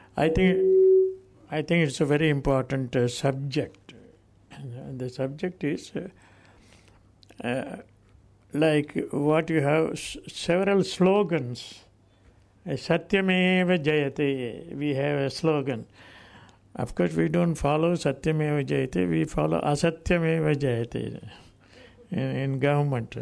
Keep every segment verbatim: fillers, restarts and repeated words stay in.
I think I think it's a very important uh, subject. And the subject is uh, uh, like what you have s- several slogans. Uh, Satyameva Jayate. We have a slogan. Of course, we don't follow Satyameva Jayate. We follow Asatyameva Jayate in, in government.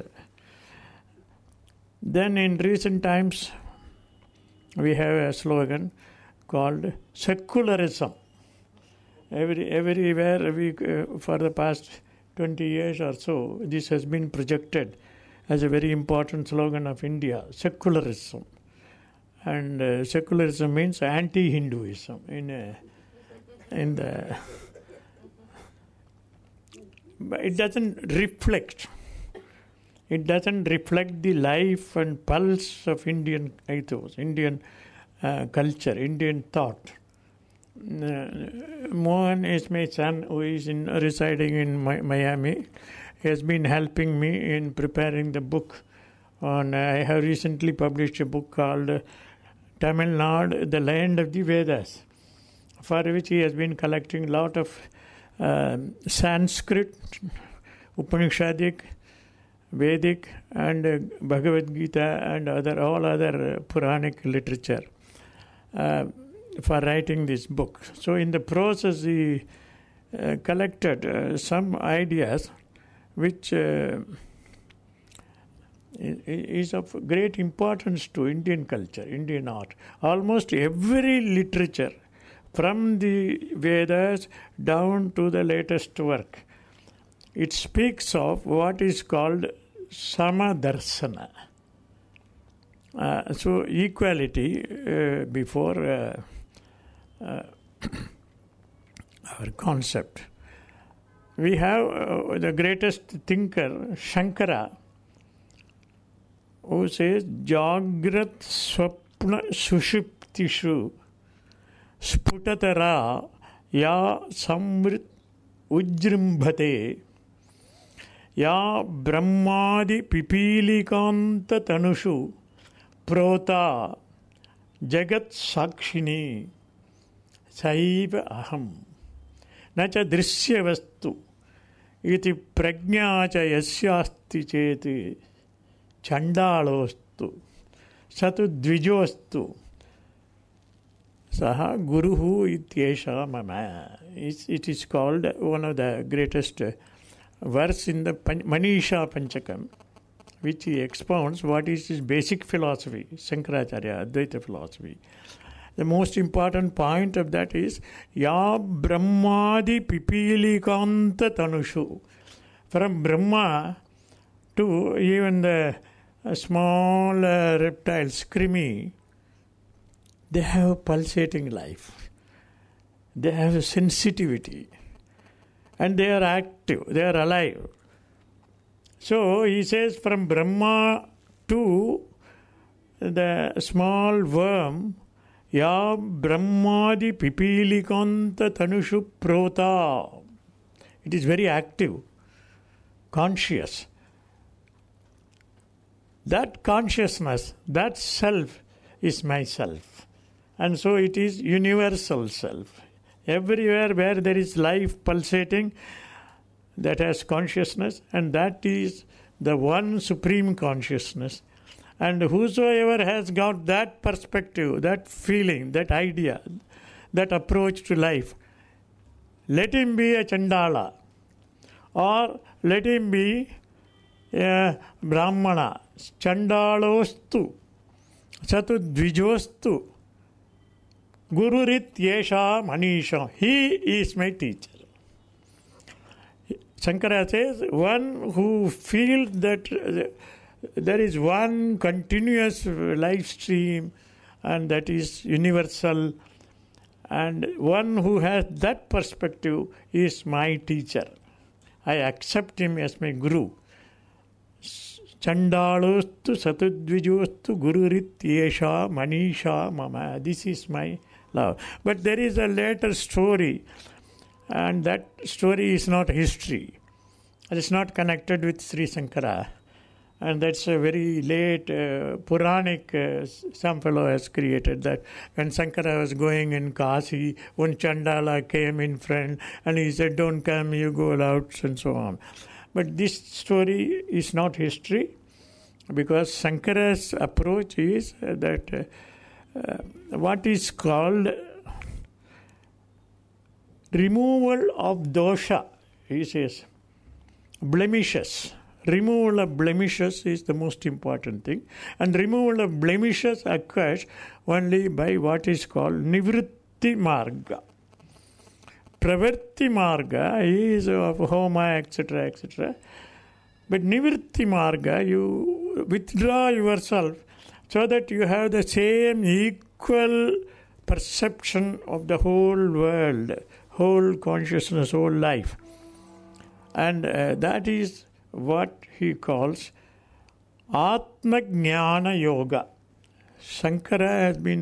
Then in recent times, we have a slogan called secularism. Every, everywhere we, uh, for the past twenty years or so, this has been projected as a very important slogan of India, secularism. And uh, secularism means anti-Hinduism in, uh, in the... But it doesn't reflect. It doesn't reflect the life and pulse of Indian ethos, Indian uh, culture, Indian thought. Uh, Mohan is my son who is in, residing in Mi- Miami. He has been helping me in preparing the book. On uh, I have recently published a book called uh, Tamil Nadu, the Land of the Vedas, for which he has been collecting a lot of uh, Sanskrit, Upanishadic, Vedic and uh, Bhagavad Gita and other all other uh, Puranic literature uh, for writing this book. So in the process he uh, collected uh, some ideas which uh, is of great importance to Indian culture, Indian art. Almost every literature from the Vedas down to the latest work, it speaks of what is called Sama darśana. Uh, so equality uh, before uh, uh, our concept. We have uh, the greatest thinker, Shankara, who says, Jagrat swapna sushuptishu sputatara ya samrit ujrimbhate या ब्रह्मादि पिपीलिकांत तनुषु प्रोता जगत् साक्षिणी सैव अहम न च दृश्य वस्तु इति प्रज्ञा च यस्यास्ति चेत् चंडालोस्तु स तु द्विजोस्तु सः गुरुः इत्येषः मम. It is called one of the greatest verse in the Manisha Panchakam, which he expounds what is his basic philosophy, Shankaracharya, Advaita philosophy. The most important point of that is Ya Brahmadi Pipilikanta Tanushu. From Brahma to even the uh, small uh, reptiles, Krimi, they have pulsating life. They have a sensitivity. And they are active, they are alive. So he says from Brahma to the small worm, Ya Brahmadi Pipilikanta Tanushu Prota. It is very active, conscious. That consciousness, that self is myself. And so it is universal self. Everywhere where there is life pulsating, that has consciousness, and that is the one supreme consciousness. And whosoever has got that perspective, that feeling, that idea, that approach to life, let him be a Chandala, or let him be a Brahmana. Chandalostu, Satu Dvijostu. Gururit Yesha Manisha. He is my teacher. Shankara says, one who feels that there is one continuous life stream and that is universal, and one who has that perspective is my teacher. I accept him as my guru. Chandalostu satudvijostu gururit yesha manisha mama. This is my love. But there is a later story, and that story is not history. It is not connected with Sri Sankara. And that's a very late uh, Puranic, uh, some fellow has created that. When Shankara was going in Kasi, one Chandala came in front and he said, don't come, you go out, and so on. But this story is not history, because Shankara's approach is that uh, uh, what is called removal of dosha, he says, blemishes. Removal of blemishes is the most important thing. And removal of blemishes occurs only by what is called nivritti marga. Pravritti marga is of homa, et cetera, et cetera. But nivritti marga, you withdraw yourself so that you have the same equal perception of the whole world, whole consciousness, whole life. And uh, that is what he calls Atma Jnana Yoga. Shankara has been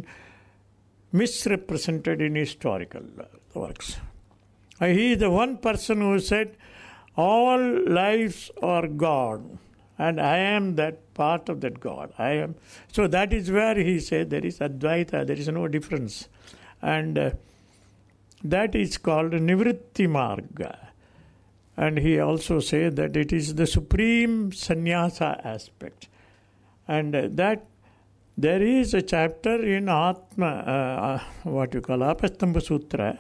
misrepresented in historical works. Uh, he is the one person who said, all lives are God, and I am that part of that God. I am. So that is where he said there is Advaita, there is no difference. And uh, that is called Nivritti Marga. And he also said that it is the supreme sannyasa aspect. And uh, that there is a chapter in Atma, uh, what you call Apastamba Sutra.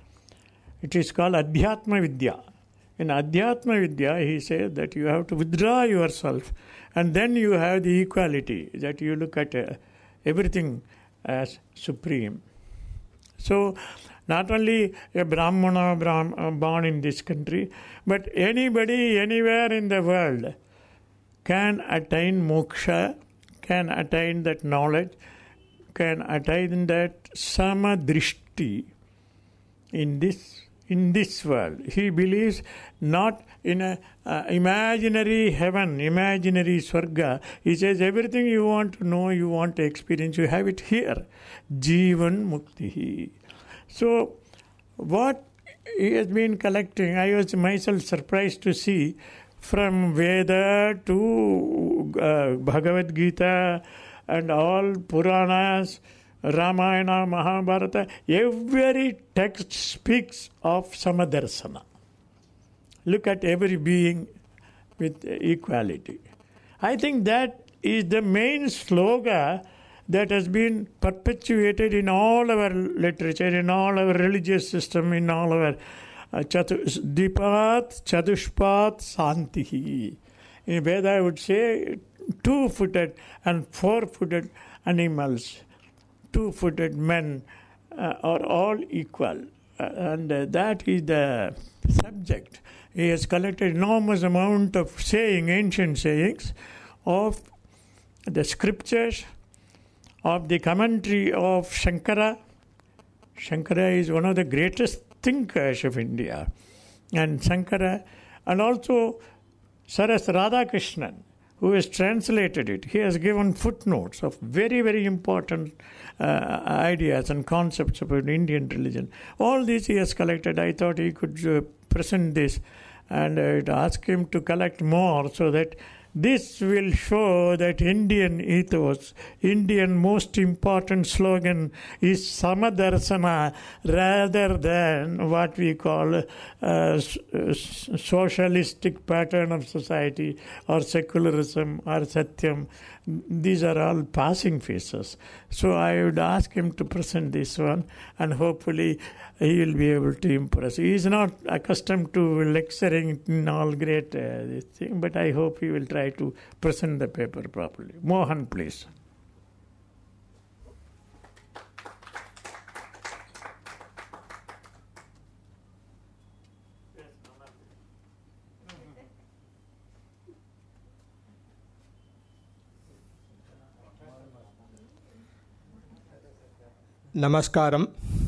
It is called Adhyatma Vidya. In Adhyatma Vidya, he said that you have to withdraw yourself, and then you have the equality, that you look at uh, everything as supreme. So, not only a Brahmana Brahm, born in this country, but anybody anywhere in the world can attain moksha, can attain that knowledge, can attain that samadrishti in this in this world. He believes not in a uh, imaginary heaven, imaginary swarga. He says everything you want to know, you want to experience, you have it here. Jivan Muktihi. So, what he has been collecting, I was myself surprised to see, from Veda to uh, Bhagavad Gita and all Puranas, Ramayana, Mahabharata, every text speaks of Samadarsana. Look at every being with equality. I think that is the main slogan that has been perpetuated in all our literature, in all our religious system, in all our uh, Dipat, Chadushpat, Santihi. In Veda, I would say two-footed and four-footed animals, two-footed men uh, are all equal. Uh, and uh, that is the subject. He has collected enormous amount of saying, ancient sayings of the scriptures, of the commentary of Shankara. Shankara is one of the greatest thinkers of India. And Shankara, and also Saras Radhakrishnan, who has translated it. He has given footnotes of very, very important uh, ideas and concepts about Indian religion. All this he has collected. I thought he could uh, present this, and I'd ask him to collect more so that this will show that Indian ethos, Indian most important slogan is Samadarsana rather than what we call uh, socialistic pattern of society or secularism or Satyam. These are all passing phases. So I would ask him to present this one, and hopefully he will be able to impress. He is not accustomed to lecturing in all great uh, this thing, but I hope he will try to present the paper properly. Mohan, please. நமஸ்காரம்,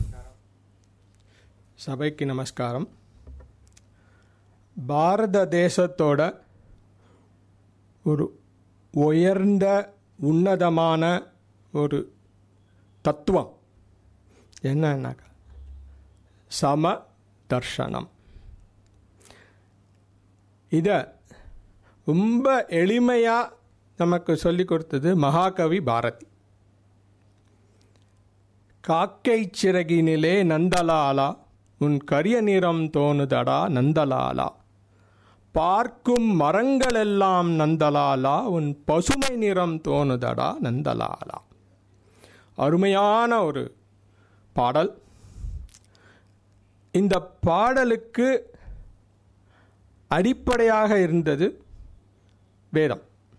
சபைக்கு நமஸ்காரம். பாரத தேசத்தோட ஒரு உயர்ந்த உன்னதமான ஒரு தத்துவம் என்னன்னாக்கா சம தர்ஷனம். இதை ரொம்ப எளிமையாக நமக்கு சொல்லி கொடுத்தது மகாகவி பாரதி. காக்கை சிறகினிலே நந்தலாலா உன் கரிய நிறம் தோணுதடா நந்தலாலா, பார்க்கும் மரங்களெல்லாம் நந்தலாலா உன் பசுமை நிறம் தோணுதடா நந்தலாலா. அருமையான ஒரு பாடல். இந்த பாடலுக்கு அடிப்படையாக இருந்தது வேதம்.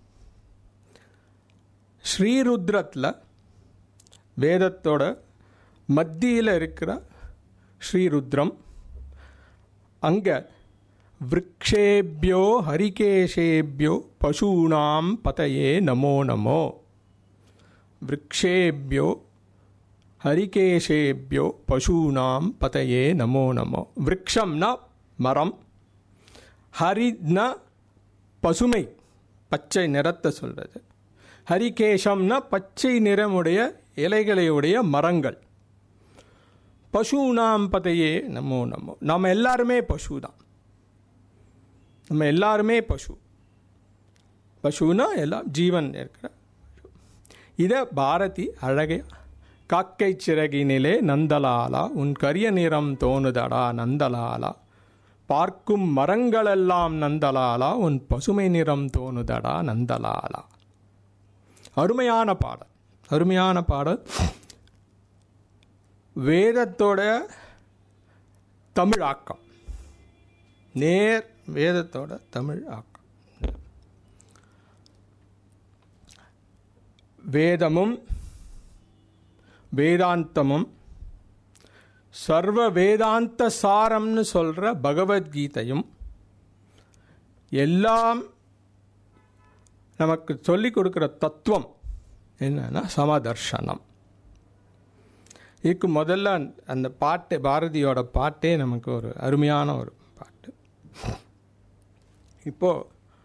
ஸ்ரீருத்ரத்தில் வேதத்தோட மத்தியில் இருக்கிற ஸ்ரீருத்ரம், அங்கே விருக்ஷேபியோ ஹரிகேஷேபியோ பசூனாம் பதயே நமோ நமோ. விருக்ஷேபியோ ஹரிகேஷேபியோ பசூனாம் பதயே நமோ நமோ. விருக்ஷம்னா மரம், ஹரினா பசுமை பச்சை நிறத்தை சொல்கிறது, ஹரிகேஷம்னா பச்சை நிறமுடைய இலைகளையுடைய மரங்கள். பசுனாம் பதையே நமோ நமோ. நம்ம எல்லாருமே பசு தான், நம்ம எல்லாருமே பசு. பசுனா எல்லாம் ஜீவன் இருக்கிற. இதை பாரதி அழகே காக்கை சிறகினிலே நந்தலாலா உன் கரிய நிறம் தோணுதடா நந்தலாலா, பார்க்கும் மரங்களெல்லாம் நந்தலாலா உன் பசுமை நிறம் தோணுதடா நந்தலாலா. அருமையான பாடல், அருமையான பாடல். வேதத்தோட தமிழ் ஆக்கம், நேர் வேதத்தோட தமிழ் ஆக்கம். வேதமும் வேதாந்தமும் சர்வ வேதாந்த சாரம்னு சொல்கிற பகவத்கீதையும் எல்லாம் நமக்கு சொல்லிக் கொடுக்குற தத்துவம் என்னன்னா சமதர்ஷனம். இதுக்கு முதல்ல அந்த பாட்டு, பாரதியோட பாட்டே நமக்கு ஒரு அருமையான ஒரு பாட்டு. இப்போது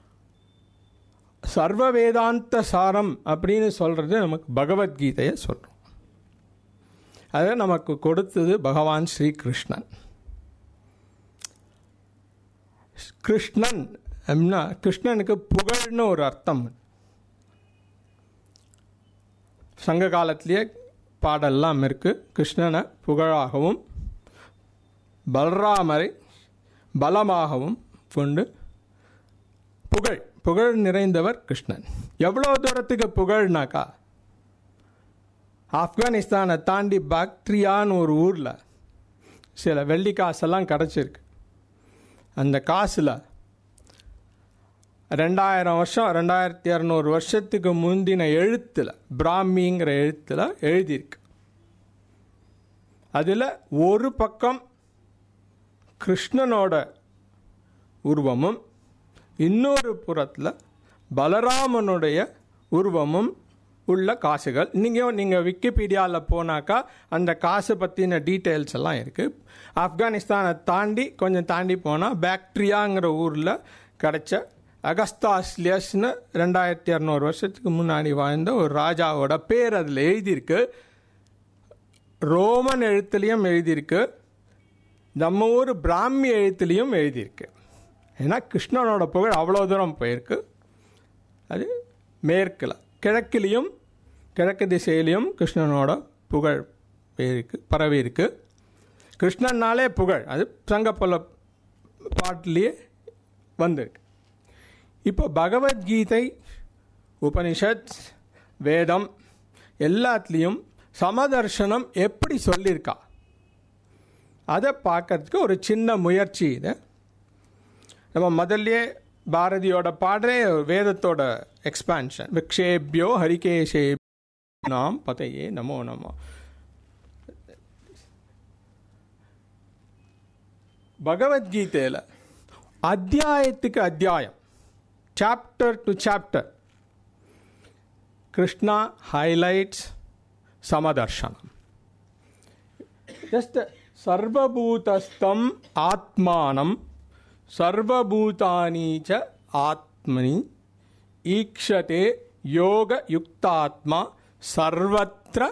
சர்வ வேதாந்த சாரம் அப்படின்னு சொல்கிறது நமக்கு பகவத்கீதையை சொல்கிறோம். அதை நமக்கு கொடுத்தது பகவான் ஸ்ரீகிருஷ்ணன். கிருஷ்ணன் அப்படின்னா கிருஷ்ணனுக்கு புகழ்னு ஒரு அர்த்தம். சங்க காலத்திலேயே பாடெல்லாம் இருக்குது. கிருஷ்ணனை புகழாகவும் பலராமரை பலமாகவும் கொண்டு புகழ் புகழ் நிறைந்தவர் கிருஷ்ணன். எவ்வளோ தூரத்துக்கு புகழ்னாக்கா, ஆப்கானிஸ்தானை தாண்டி பாக்ட்ரியான்னு ஒரு ஊரில் சில வெள்ளி காசெல்லாம் கிடச்சிருக்கு. அந்த காசில் ரெண்டாயிரம் வருஷம் ரெண்டாயிரத்தி இரநூறு வருஷத்துக்கு முந்தின எழுத்தில், பிராமிங்கிற எழுத்தில் எழுதியிருக்கு. அதில் ஒரு பக்கம் கிருஷ்ணனோட உருவமும் இன்னொரு புறத்தில் பலராமனுடைய உருவமும் உள்ள காசுகள். நீங்கள் நீங்கள் விக்கிபீடியாவில் போனாக்கா அந்த காசு பற்றின டீட்டெயில்ஸ் எல்லாம் இருக்குது. ஆப்கானிஸ்தானை தாண்டி கொஞ்சம் தாண்டி போனால் பாக்ட்ரியாங்கிற ஊரில் கிடைச்ச அகஸ்தாஸ்லியஸ்னு ரெண்டாயிரத்தி இரநூறு வருஷத்துக்கு முன்னாடி வாழ்ந்த ஒரு ராஜாவோட பேர் அதில் எழுதியிருக்கு. ரோமன் எழுத்துலேயும் எழுதியிருக்கு, நம்ம ஊர் பிராமி எழுத்துலேயும் எழுதியிருக்கு. ஏன்னா கிருஷ்ணனோட புகழ் அவ்வளோ தூரம் போயிருக்கு. அது மேற்கில் கிழக்கிலையும் கிழக்கு திசையிலையும் கிருஷ்ணனோட புகழ் போயிருக்கு, பரவி இருக்கு. கிருஷ்ணன்னாலே புகழ், அது சங்கப்பல பாட்டிலேயே வந்திருக்கு. இப்போ பகவத்கீதை, உபனிஷத், வேதம் எல்லாத்துலேயும் சமதர்ஷனம் எப்படி சொல்லியிருக்கா அதை பார்க்கறதுக்கு ஒரு சின்ன முயற்சி. இதை நம்ம முதல்லையே பாரதியோட பாடுறே வேதத்தோட எக்ஸ்பான்ஷன். விக்ஷேபியோ ஹரிகேஷே நாம் பதையே நமோ நமோ. பகவத்கீதையில் அத்தியாயத்துக்கு அத்தியாயம், chapter to chapter, Krishna highlights சமதர்ஷனம். ஜஸ்ட் சர்வபூதஸ்தம் ஆத்மானம் சர்வபூதானி ச ஆத்மனி ஈக்ஷதே யோக யுக்தாத்மா சர்வத்ர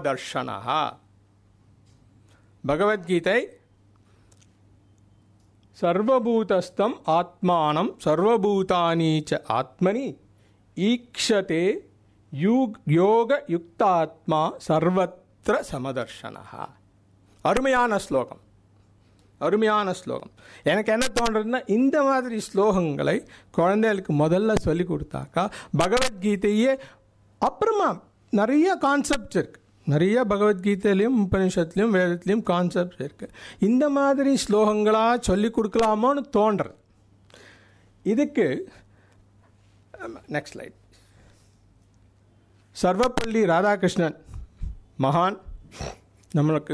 சமதர்ஷனஹ. பகவத்கீதை சர்வபூதஸ்தம் ஆத்மானம் சர்வபூதானீச்ச ஆத்மனி ஈக்ஷதே யூக் யோக யுக்தாத்மா சர்வத்திர சமதர்ஷனஹ. அருமையான ஸ்லோகம், அருமையான ஸ்லோகம். எனக்கு என்ன தோன்றதுன்னா, இந்த மாதிரி ஸ்லோகங்களை குழந்தைகளுக்கு முதல்ல சொல்லி கொடுத்தாக்கா பகவத்கீதையே, அப்புறமா நிறைய கான்செப்ட்ஸ் இருக்குது, நிறைய பகவத்கீதையிலையும் உபனிஷத்துலையும் வேதத்துலையும் கான்செப்ட்ஸ் இருக்குது. இந்த மாதிரி ஸ்லோகங்களாக சொல்லி கொடுக்கலாமோன்னு தோன்றுறது. இதுக்கு நெக்ஸ்ட் ஸ்லைட். சர்வப்பள்ளி ராதாகிருஷ்ணன் மகான், நம்மளுக்கு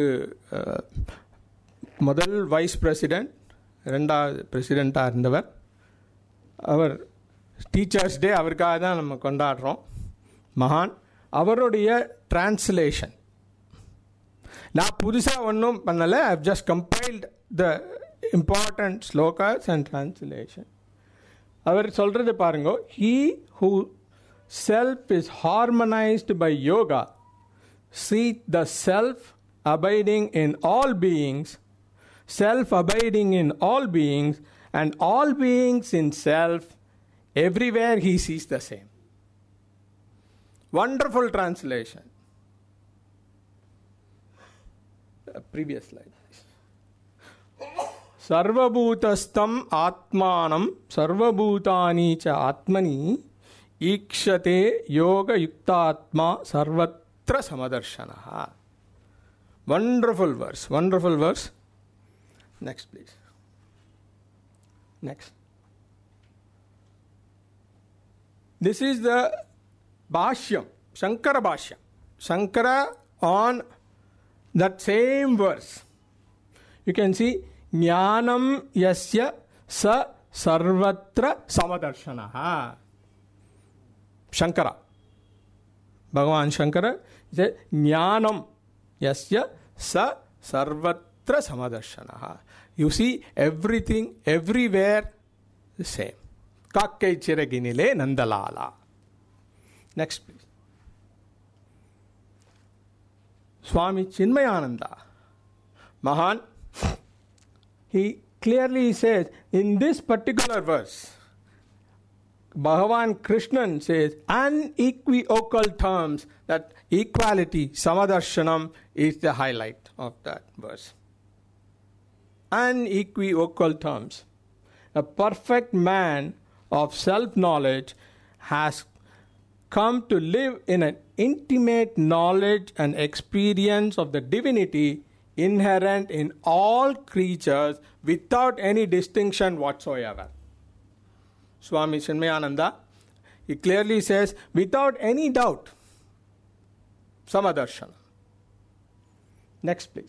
முதல் வைஸ் பிரசிடெண்ட், ரெண்டாவது பிரசிடெண்ட்டாக இருந்தவர். அவர் டீச்சர்ஸ் டே அவருக்காக தான் நம்ம கொண்டாடுறோம். மகான் அவருடைய டிரான்ஸ்லேஷன் நான் புதுசாக ஒன்றும் பண்ணலை. I have just compiled the important slokas and translation. அவர் சொல்கிறது பாருங்க. He who self is harmonised by yoga seeth the self abiding in all beings, self abiding in all beings, and all beings in self. Everywhere he sees the same. Wonderful translation. Uh, previous slide. Sarvabhutastam atmanam sarvabhutani cha atmani ikshate yoga yuktatma sarvat Samadarshanaha. Wonderful verse, wonderful verse. Next, please. Next. This is the Bhashyam, Shankara Bhashyam. Shankara on that same verse. You can see, Jnanam yasya sa sarvatra samadarshanaha. Shankara. Bhagavan Shankara says, Jnanam yasya sa sarvatra samadarshanaha. You see everything, everywhere, the same. Kakkai chiraginile nandalala. Next, please. Swami Chinmayananda, Mahan, he clearly says, in this particular verse, Bhagavan Krishnan says, unequivocal terms, that equality, Samadarsanam, is the highlight of that verse. Unequivocal terms. A perfect man of self-knowledge has come to live in an intimate knowledge and experience of the divinity inherent in all creatures without any distinction whatsoever. Swami Chinmayananda, he clearly says, without any doubt, Samadarshana. Next, please.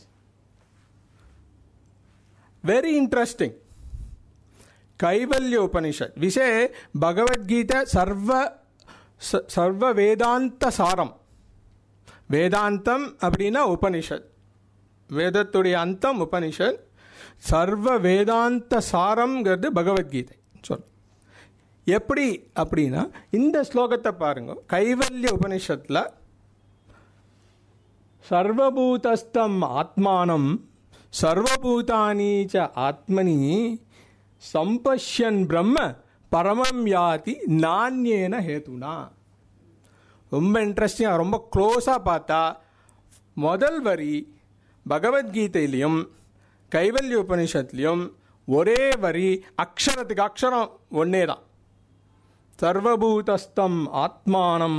Very interesting. Kaivalya Upanishad. We say Bhagavad Gita Sarva, Sarva Vedanta Saram. Vedantam அப்படின்னா உபனிஷத். வேதத்துடைய அந்தம் உபனிஷத். சர்வ வேதாந்த சாரம்ங்கிறது பகவத்கீதை. சொல் எப்படி அப்படின்னா, இந்த ஸ்லோகத்தை பாருங்க. கைவல்ய உபனிஷத்தில் சர்வபூதஸ்தம் ஆத்மானம் சர்வபூதானி ச ஆத்மனி சம்பஷ்யன் பிரம்ம பரமம் யாதி நான்யேன ஹேதுனா. ரொம்ப இன்ட்ரெஸ்டிங்காக, ரொம்ப க்ளோஸாக பார்த்தா முதல் வரி பகவத்கீதையிலையும் கைவல்ய உபனிஷத்துலையும் ஒரே வரி, அக்ஷரத்துக்கு அக்ஷரம் ஒன்னே தான். சர்வபூதஸ்தம் ஆத்மானம்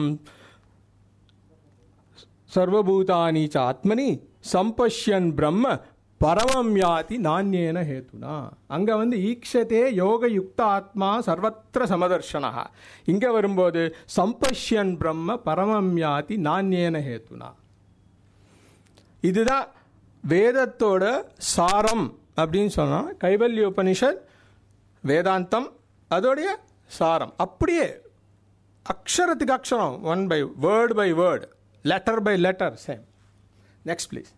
சர்வபூதானி ச ஆத்மனி சம்பஷ்யன் பிரம்ம பரமம் யாதி நான்யேன ஹேதுனா. அங்கே வந்து ஈக்ஷதே யோக யுக்த ஆத்மா சர்வத்திர சமதர்ஷனா. இங்கே வரும்போது சம்பஷ்யன் பிரம்ம பரமம் யாதி நான்யேன ஹேதுனா. இதுதான் வேதத்தோட சாரம் அப்படின்னு சொன்னால் கைவல்ய உபனிஷத் வேதாந்தம் அதோடைய சாரம். அப்படியே அக்ஷரத்துக்கு அக்ஷரம், one by word by word, letter by letter same. Next please.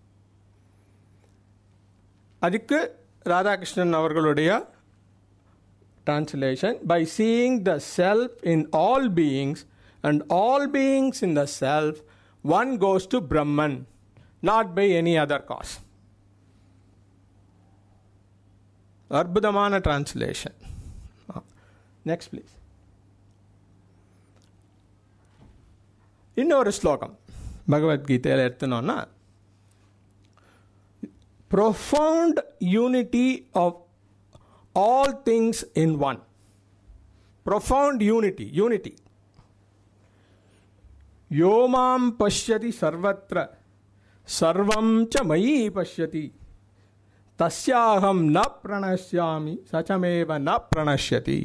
அதுக்கு ராதாகிருஷ்ணன் அவர்களுடைய translation, by seeing the self in all beings and all beings in the self one goes to Brahman, not by any other cause. அற்புதமான translation. Next please. இன்னொரு ஸ்லோகம் பகவத்கீதையில் எடுத்தனோன்னா, profound unity of all things in one. Profound unity, unity. Yomam pashyati sarvatra sarvam cha mayi pashyati tasyaham na pranashyami sachameva na pranashyati.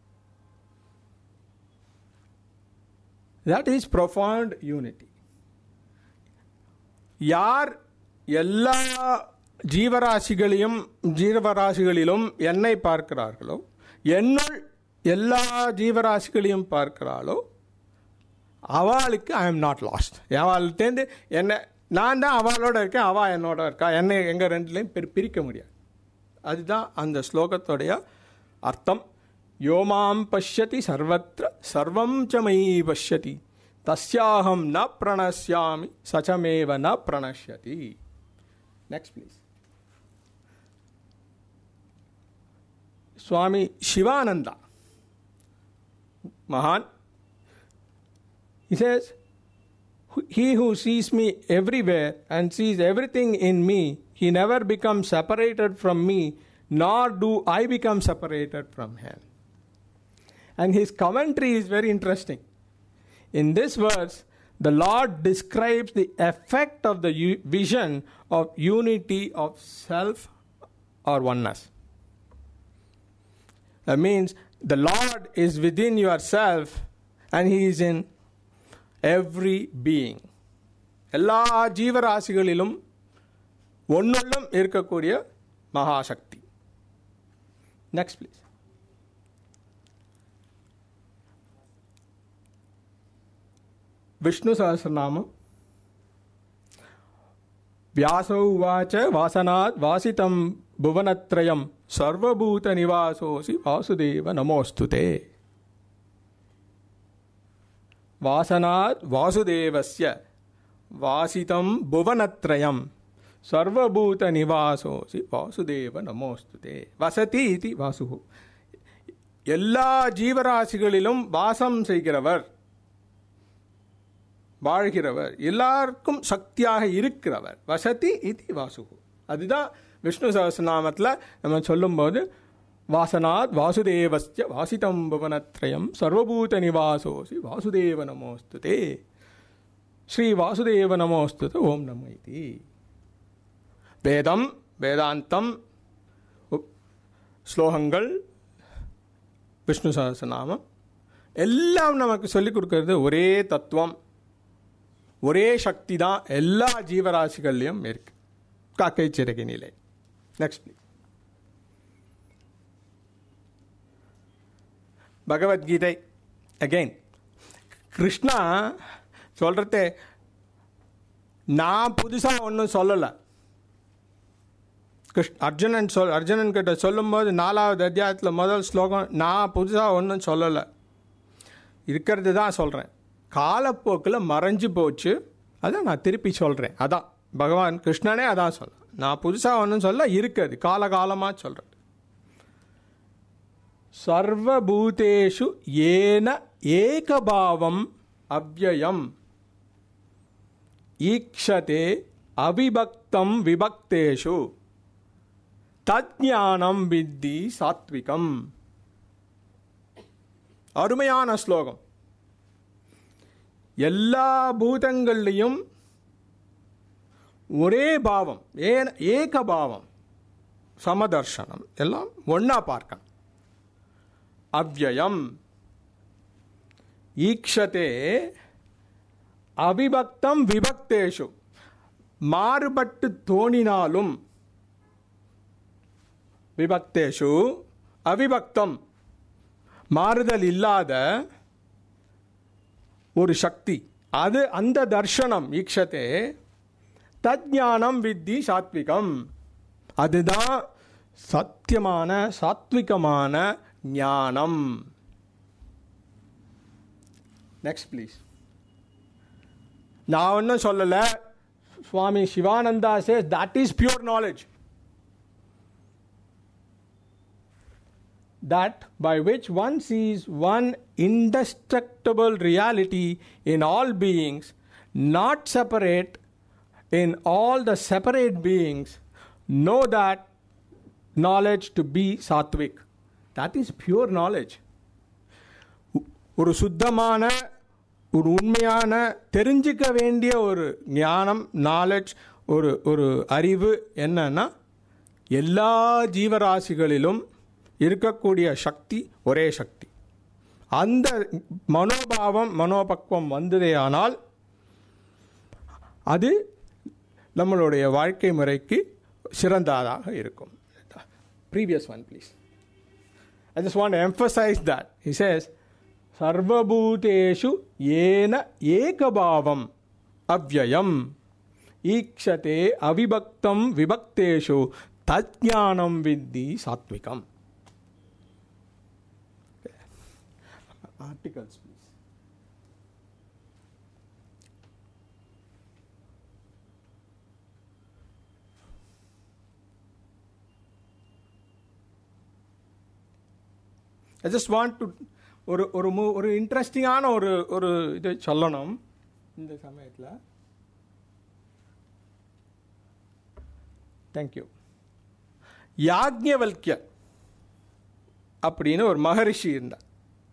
That is profound unity. யார் எல்லா ஜீவராசிகளையும் ஜீவராசிகளிலும் என்னை பார்க்கிறார்களோ, என்னுள் எல்லா ஜீவராசிகளையும் பார்க்கிறாளோ, அவளுக்கு ஐ எம் நாட் லாஸ்ட். அவள்கிட்டேருந்து என்ன, நான் தான் அவளோட இருக்கேன், அவள் என்னோட இருக்கா, என்னை எங்கள் ரெண்டுலேயும் பிரி பிரிக்க முடியாது. அதுதான் அந்த ஸ்லோகத்துடைய அர்த்தம். யோமாம் பஷ்யதி சர்வத்ர சர்வம் ச மயி பஷ்யதி தஸ்யாஹம் ந பிரணஸ்யாமி சச்சமேவ ந பிரணஷ்யதி. Next please. Swami Shivananda, Mohan, he says, he who sees me everywhere and sees everything in me, he never becomes separated from me, nor do I become separated from him. And his commentary is very interesting. In this verse, the Lord describes the effect of the u- vision of unity of self or oneness. That means the Lord is within yourself and He is in every being. எல்லா ஜீவராசிகளிலும் ஒன்னுள்ளும் இருக்கக்கூடிய மகாசக்தி. Next please. Vishnu Sahasranamam. வியாசோ உவாச்ச வாசனாத் வாசிதம் புவனத்ரயம் சர்வபூத நிவாசோசி வாசுதேவ நமோஸ்துதே. வாசனாத் வாசுதேவஸ்ய வாசிதம் புவனத்ரயம் சர்வபூத நிவாசோசி வாசுதேவ நமோஸ்துதே. வசதி இது வாசுகு. எல்லா ஜீவராசிகளிலும் வாசம் செய்கிறவர், வாழ்கிறவர், எல்லாருக்கும் சக்தியாக இருக்கிறவர். வசதி இது வாசுகு. அதுதான் விஷ்ணு சஹஸ்ரநாமத்தில் நம்ம சொல்லும்போது வாசனாத் வாசுதேவஸ்ய வாசிதம் புவனத்ரயம் சர்வபூத நிவாசோசி வாசுதேவ நமோஸ்துதே. ஸ்ரீ வாசுதேவ நமோஸ்துதே ஓம் நம இதி. வேதம், வேதாந்தம், ஸ்லோகங்கள், விஷ்ணு சஹஸ்ரநாமம் எல்லாம் நமக்கு சொல்லிக் கொடுக்கறது ஒரே தத்துவம், ஒரே சக்தி தான் எல்லா ஜீவராசிகள்லையும் இருக்கு. காக்கை சிறகி நிலை. Next please. Bhagavad Gita again. Krishna சொல்றதே நான் புதுசாக ஒன்றும் சொல்லலை. கிருஷ்ண அர்ஜுனன் சொல் அர்ஜுனன் கிட்ட சொல்லும்போது நாலாவது அத்தியாயத்தில் முதல் ஸ்லோகம், நான் புதுசாக ஒன்றும் சொல்லலை, இருக்கிறது தான் சொல்கிறேன், காலப்போக்கில் மறைஞ்சு போச்சு, அதான் நான் திருப்பி சொல்கிறேன். அதான் பகவான் கிருஷ்ணனே அதான் சொல்ல, நான் புதுசாக ஒன்றும் சொல்ல, இருக்குது காலகாலமாக சொல்கிறேன். சர்வபூதேஷு ஏன ஏகபாவம் அவ்யயம் ஈக்ஷதே அவிபக்தம் விபக்தேஷு தஜ்ஞானம் வித்தி சாத்விகம். அருமையான ஸ்லோகம். எல்லா பூதங்கள்லையும் ஒரே பாவம், ஏக பாவம், சமதர்ஷனம், எல்லாம் ஒன்னா பார்க்கணும். அவ்யயம் ஈக்ஷதே அவிபக்தம் விபக்தேஷு, மாறுபட்டு தோணினாலும், விபக்தேஷு அவிபக்தம் மாறுதல் இல்லாத ஒரு சக்தி, அது அந்த தர்ஷனம் ஈக்ஷதே தஜ்ஞானம் வித்தி சாத்விகம். அதுதான் சத்தியமான சாத்விகமான ஞானம். Next please. நான் ஒன்றும் சொல்லலை, Swami Shivananda says that is pure knowledge. that by which one sees one indestructible reality in all beings, not separate in all the separate beings, know that knowledge to be sattvic. That is pure knowledge. ஒரு சுத்தமான ஒரு உண்மையான தெரிஞ்சிக்க வேண்டிய ஒரு ஞானம், knowledge, ஒரு ஒரு அறிவு என்னன்னா, எல்லா ஜீவராசிகளிலும் இருக்கக்கூடிய சக்தி ஒரே சக்தி. அந்த மனோபாவம் மனோபக்குவம் வந்ததே ஆனால் அது நம்மளுடைய வாழ்க்கை முறைக்கு சிறந்ததாக இருக்கும். Previous one, please. I just want to emphasize that. He says, Sarvabhuteshu yena ekabhavam avyayam ikshate avibhaktam vibhakteshu tajnanam viddhi sattvikam. Okay. Articles, please. I just want to ஒரு ஒரு ஒரு இன்ட்ரெஸ்டிங்கான ஒரு ஒரு இது சொல்லணும் இந்த சமயத்தில். தேங்க்யூ. யாக்ஞவல்க்யர் அப்படின்னு ஒரு மகரிஷி இருந்தார்.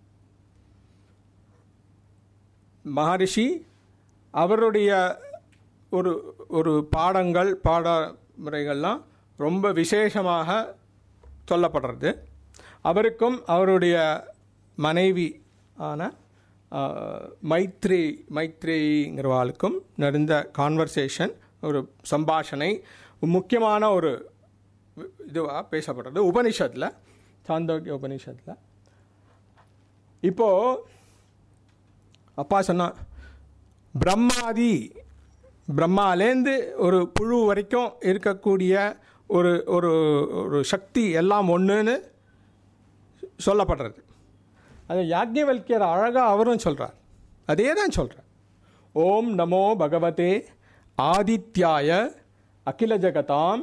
மகரிஷி அவருடைய ஒரு ஒரு பாடங்கள் பாடமுறைகள்லாம் ரொம்ப விசேஷமாக சொல்லப்படுறது. அவருக்கும் அவருடைய மனைவி ஆன மைத்ரி மைத்ரிங்கிறவாளுக்கும் நடந்த கான்வர்சேஷன், ஒரு சம்பாஷணை முக்கியமான ஒரு இதுவாக பேசப்படுறது உபனிஷத்தில், சாந்தோக்கிய உபனிஷத்தில். இப்போது அப்பா சொன்னா, பிரம்மாதி பிரம்மாலேருந்து ஒரு புழு வரைக்கும் இருக்கக்கூடிய ஒரு ஒரு ஒரு சக்தி எல்லாம் ஒன்றுன்னு சொல்லப்படுறது. அது யாக்ஞவல்க்யர் அழகாக அவரும் சொல்கிறார், அதே தான் சொல்கிறார். ஓம் நமோ பகவதே ஆதித்யாய அகில ஜகதாம்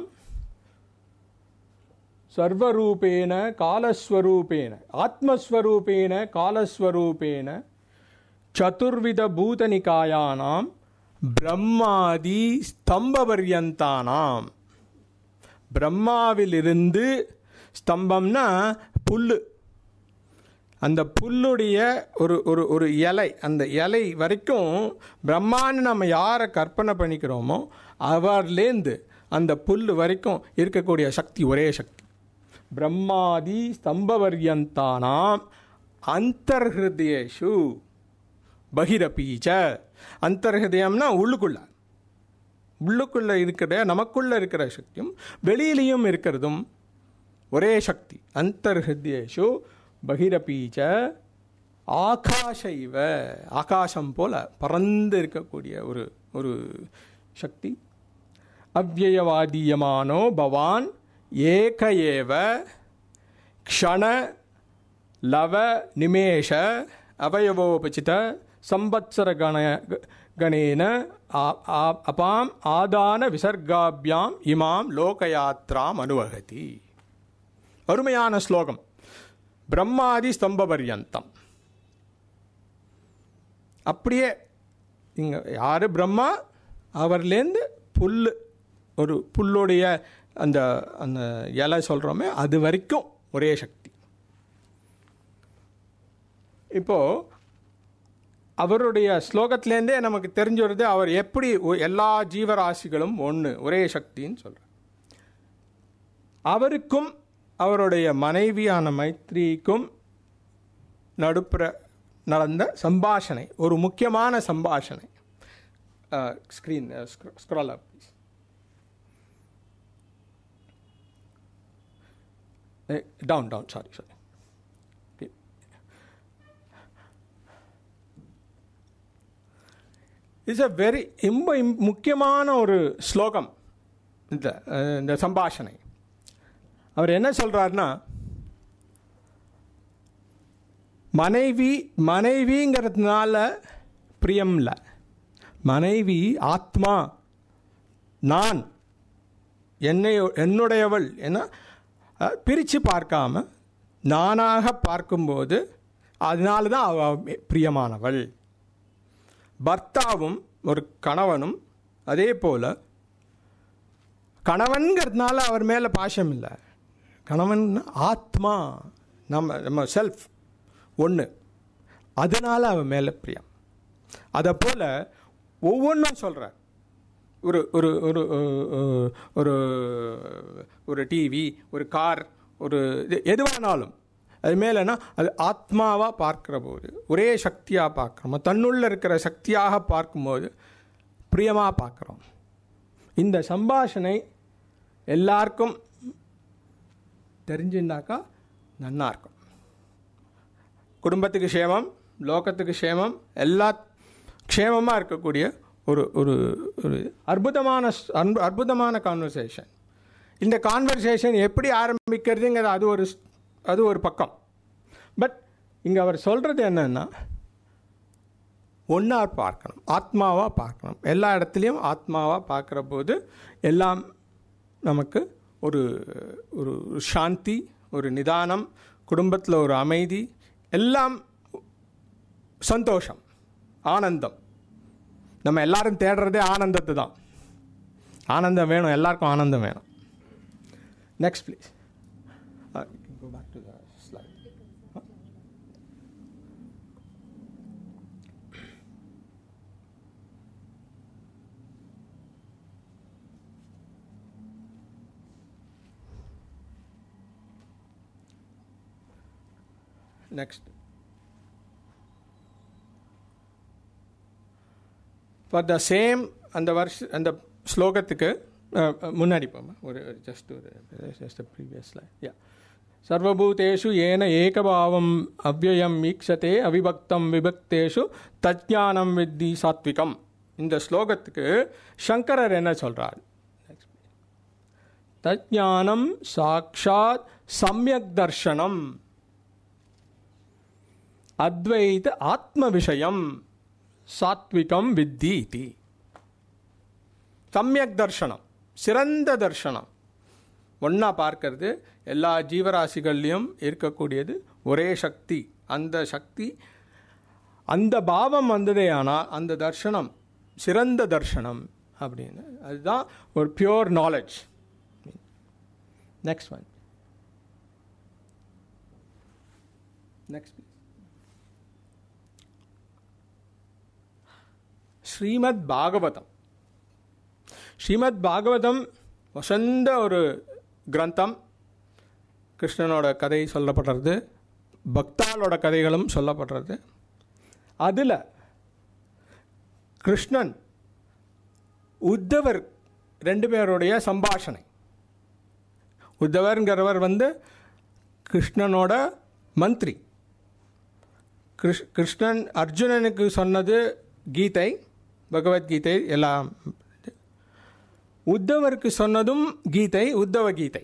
சர்வரூபேன காலஸ்வரூபேன ஆத்மஸ்வரூபேன காலஸ்வரூபேன சதுர்வித பூதநிகாயானாம் பிரம்மாதி ஸ்தம்பபர்யந்தானாம். பிரம்மாவிலிருந்து, ஸ்தம்பம்னா புல்லு, அந்த புல்லுடைய ஒரு ஒரு ஒரு இலை, அந்த இலை வரைக்கும் பிரம்மான்னு நம்ம யாரை கற்பனை பண்ணிக்கிறோமோ அவர்லேருந்து அந்த புல் வரைக்கும் இருக்கக்கூடிய சக்தி ஒரே சக்தி. பிரம்மாதி ஸ்தம்பபர்யந்தானாம் அந்தர்ஹிருதேஷு பகிரபீச்ச. அந்தர்ஹிருதயம்னா உள்ளுக்குள்ள, உள்ளுக்குள்ளே இருக்கிற நமக்குள்ளே இருக்கிற சக்தியும் வெளியிலையும் இருக்கிறதும் ஒரே சக்தி. அந்தர்ஹிருதேஷு பகிரபீச்ச ஆகாஷைவ, ஆகாசம் போல பறந்து இருக்கக்கூடிய ஒரு ஒரு சக்தி. அவ்யயவாதீயமானோ பவான் ஏக ஏவ க்ஷண லவ நிமேஷ அவயவோபசித சம்பத்சர கண கணேன அபாம் ஆதான விசர்காபியாம் இமாம் லோகயாத்ராம் அனுவகதி. அருமையான ஸ்லோகம். பிரம்மாதி ஸ்தம்பபர்யந்தம். அப்படியே இங்கே யார் பிரம்மா, அவர்லேருந்து புல், ஒரு புல்லுடைய அந்த அந்த இலை சொல்கிறோமே அது வரைக்கும் ஒரே சக்தி. இப்போது அவருடைய ஸ்லோகத்திலேருந்தே நமக்கு தெரிஞ்சு வருது அவர் எப்படி எல்லா ஜீவராசிகளும் ஒன்று ஒரே சக்தின்னு சொல்கிறார். அவருக்கும் அவருடைய மனைவியான மைத்ரிக்கும் நடுப்புற நடந்த சம்பாஷணை, ஒரு முக்கியமான சம்பாஷணை. Screen scroll up please. Down down sorry sorry it's a very ரொம்ப முக்கியமான ஒரு ஸ்லோகம் இந்த இந்த சம்பாஷணை. அவர் என்ன சொல்கிறாருன்னா, மனைவி மனைவிங்கிறதுனால பிரியம் இல்லை, மனைவி ஆத்மா, நான் என்னை என்னுடையவள் என்ன பிரித்து பார்க்காம நானாக பார்க்கும்போது அதனால தான் அவ பிரியமானவள். பர்த்தாவும் ஒரு கணவனும் அதே போல் கணவன்கிறதுனால அவர் மேலே பாசம் இல்லை. கணவன் ஆத்மா, நம்ம நம்ம செல்ஃப் ஒன்று, அதனால் அவன் மேலே பிரியம். அதை போல் ஒவ்வொன்றும் சொல்கிறார். ஒரு ஒரு ஒரு ஒரு ஒரு டிவி, ஒரு கார், ஒரு இது எதுவானாலும் அது மேலேனா அது ஆத்மாவாக பார்க்குற போது, ஒரே சக்தியாக பார்க்குறோம், தன்னுள்ள இருக்கிற சக்தியாக பார்க்கும்போது பிரியமாக பார்க்குறோம். இந்த சம்பாஷணை எல்லாருக்கும் தெரிஞ்சுட்டாக்கா நன்னா இருக்கும். குடும்பத்துக்கு க்ஷேமம், லோகத்துக்கு க்ஷேமம், எல்லா க்ஷேமமாக இருக்கக்கூடிய ஒரு ஒரு ஒரு அற்புதமான அற்புதமான கான்வர்சேஷன். இந்த கான்வர்சேஷன் எப்படி ஆரம்பிக்கிறதுங்கிறது அது ஒரு அது ஒரு பக்கம். பட் இங்கே அவர் சொல்கிறது என்னென்னா, ஒன்றா பார்க்கணும், ஆத்மாவாக பார்க்கணும். எல்லா இடத்துலையும் ஆத்மாவாக பார்க்குற போது எல்லாம் நமக்கு ஒரு ஒரு சாந்தி, ஒரு நிதானம், குடும்பத்தில் ஒரு அமைதி, எல்லாம் சந்தோஷம், ஆனந்தம். நம்ம எல்லாரும் தேடுறதே ஆனந்தத்தை தான். ஆனந்தம் வேணும், எல்லாருக்கும் ஆனந்தம் வேணும். Next please. Go back to the slide. Huh? Next. For the same, அந்த வருஷ அந்த ஸ்லோகத்துக்கு முன்னாடி போமா ஒரு ஜஸ்ட் ஒரு ஜஸ்ட் ப்ரீவியஸ் ஸ்லைட். யா சர்வபூதேஷு ஏன ஏகபாவம் அவ்யயம் ஈக்ஷதே அவிபக்தம் விபக்தேஷு தஜ்ஞானம் வித்தி சாத்விகம். இந்த ஸ்லோகத்துக்கு சங்கரர் என்ன சொல்கிறார்? தஜ்ஞானம் சாக்ஷாத் சம்யக் தர்ஷனம் அத்வைத ஆத்ம விஷயம் சாத்விகம் வித்தி இதி. சம்யக் தர்ஷனம், சிறந்த தர்ஷனம். ஒன்றா பார்க்கறது, எல்லா ஜீவராசிகள்லையும் இருக்கக்கூடியது ஒரே சக்தி. அந்த சக்தி, அந்த பாவம் வந்ததே ஆனால் அந்த தர்ஷனம் சிறந்த தர்ஷனம் அப்படின்னு. அதுதான் ஒரு pure knowledge. Next one. Next Shrimad Bhagavatam. Shrimad Bhagavatam வசந்த ஒரு கிரந்தம். கிருஷ்ணனோட கதை சொல்லப்படுறது, பக்தாலோட கதைகளும் சொல்லப்படுறது. அதில் கிருஷ்ணன் உத்தவர் ரெண்டு பேருடைய சம்பாஷணை. உத்தவர்ங்கிறவர் வந்து கிருஷ்ணனோட மந்திரி. கிருஷ் கிருஷ்ணன் அர்ஜுனனுக்கு சொன்னது கீதை, பகவத்கீதை எல்லாம். உத்தவருக்கு சொன்னதும் கீதை, உத்தவ கீதை.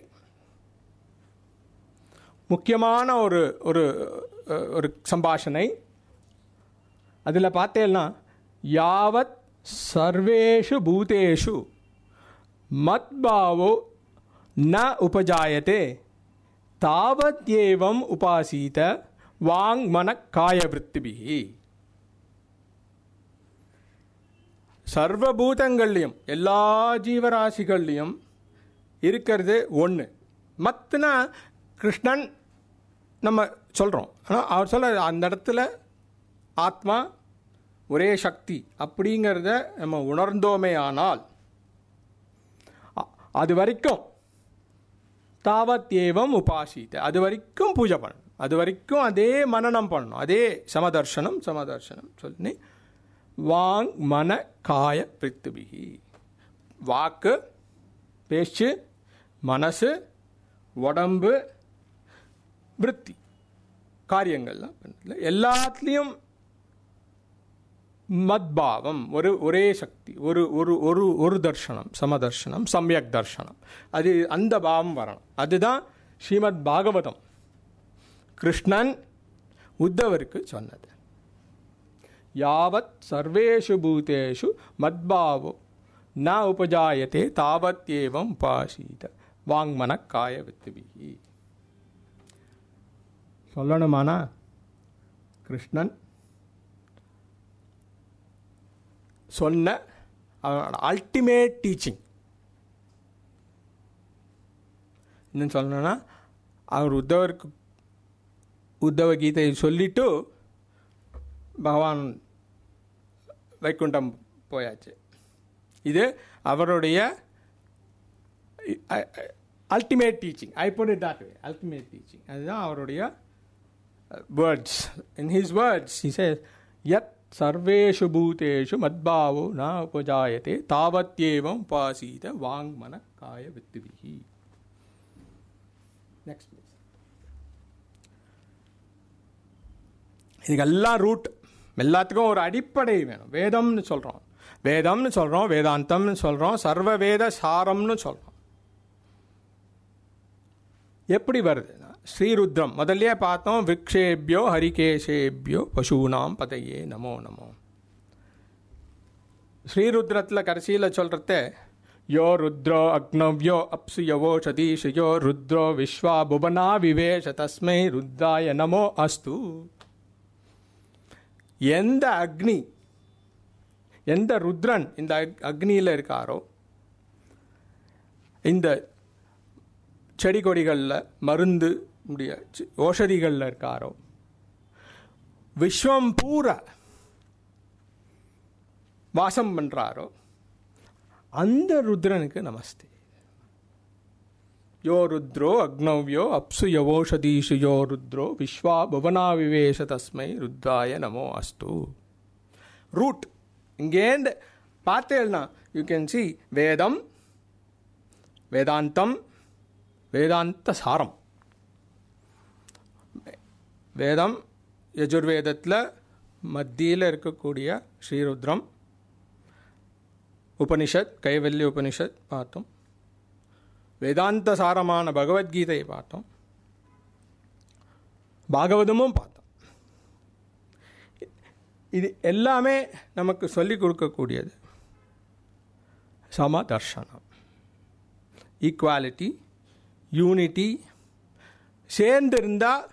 முக்கியமான ஒரு ஒரு ஒரு சம்பாஷணை. அதில் பார்த்தேன்னா, யாவத் சர்வேஷு பூதேஷு மத்பாவோ ந உபஜாயதே தாவத் ஏவம் உபாசீத வாங் மன காயவிருத்திபிஹி. சர்வபூதங்கள்லையும் எல்லா ஜீவராசிகள்லையும் இருக்கிறது ஒன்று. மத்துனா கிருஷ்ணன் நம்ம சொல்கிறோம், ஆனால் அவர் சொல்ல அந்த இடத்துல ஆத்மா ஒரே சக்தி அப்படிங்கிறத நம்ம உணர்ந்தோமே ஆனால் அது வரைக்கும் தாவத் ஏவம் உபாசித்த, அது வரைக்கும் பூஜை பண்ணணும், அது வரைக்கும் அதே மனனம் பண்ணணும், அதே சமதர்ஷனம் சமதர்ஷனம் சொல்லி வாங் மன காய பிருத்திபிகி. வாக்கு, பேச்சு, மனசு, உடம்பு, விருத்தி, காரியங்கள்லாம் பண்ணல எல்லாத்துலேயும் மத்பாவம், ஒரு ஒரே சக்தி, ஒரு ஒரு ஒரு ஒரு தர்ஷனம், சமதர்ஷனம், சம்யக் தர்ஷனம், அது அந்த பாவம் வரணும். அதுதான் ஸ்ரீமத் பாகவதம் கிருஷ்ணன் உத்தவருக்கு சொன்னது. யாவத் சர்வேஷு பூதேஷு மத்பாவோ ந உபஜாயத்தே தாவத் ஏவம் உபாசீத வாங்மன காய வித்துபிஹி. சொல்லணுமானா கிருஷ்ணன் சொன்ன அவனோட அல்டிமேட் டீச்சிங். இன்னும் சொல்லணும்னா அவர் உத்தவருக்கு உத்தவ கீதையை சொல்லிட்டு பகவான் வைகுண்டம் போயாச்சு. இது அவருடைய ultimate teaching. I put it that way, ultimate teaching. அதுதான் அவருடைய words. In his words he says யத் சர்வேஷு பூதேஷு மத்பாவோ ந உபஜாயதே தாவத்யேவம் உபாசீத வாங்மன காய வித்துபிஹி. Next please. இதுக்கெல்லாம் ரூட், எல்லாத்துக்கும் ஒரு அடிப்படை வேணும். வேதம்னு சொல்கிறோம், வேதம்னு சொல்கிறோம், வேதாந்தம்னு சொல்கிறோம், சர்வ வேத சாரம்னு சொல்கிறோம். எப்படி வருதுன்னா ஸ்ரீருத்ரம் முதல்லையே பார்த்தோம். விக்ஷேபியோ ஹரிகேஷேபியோ பசூனாம் பதையே நமோ நமோ. ஸ்ரீருத்ரத்தில் கடைசியில் சொல்கிறத யோ ருத்ரோ அக்னவ்யோ அப்சுயவோ சதீஷயோ ருத்ரோ விஸ்வா புவனா விவேஷ தஸ்மை ருத்ராய நமோ அஸ்து. எந்த அக்னி, எந்த ருத்ரன் இந்த அக்னியில் இருக்காரோ, இந்த செடி கொடிகளில் மருந்து முடிய ஓஷதிகளில் இருக்காரோ, விஸ்வம் பூரா வாசம் பண்ணுறாரோ, அந்த ருத்ரனுக்கு நமஸ்தே. யோ ருத்ரோ அக்னவ்யோ அப்சு யவோஷதீஷு யோ ருத்ரோ விஸ்வா புவனா விவேஷ தஸ்மை ருத்ராய நமோ அஸ்து. ரூட் இங்கேருந்து பார்த்தேன்னா யூ கேன் சி வேதம், வேதாந்தம், வேதாந்த சாரம். வேதம் யஜுர்வேதத்தில் மத்தியில் இருக்கக்கூடிய ஸ்ரீருத்ரம். உபனிஷத் கைவல்ய உபனிஷத் பார்த்தோம். வேதாந்த சாரமான பகவத்கீதையை பார்த்தோம். பாகவதமும் பார்த்தோம். இது எல்லாமே நமக்கு சொல்லிக் கொடுக்கக்கூடியது சம தர்ஷனம், ஈக்குவாலிட்டி, யூனிட்டி. சேர்ந்து இருந்தால்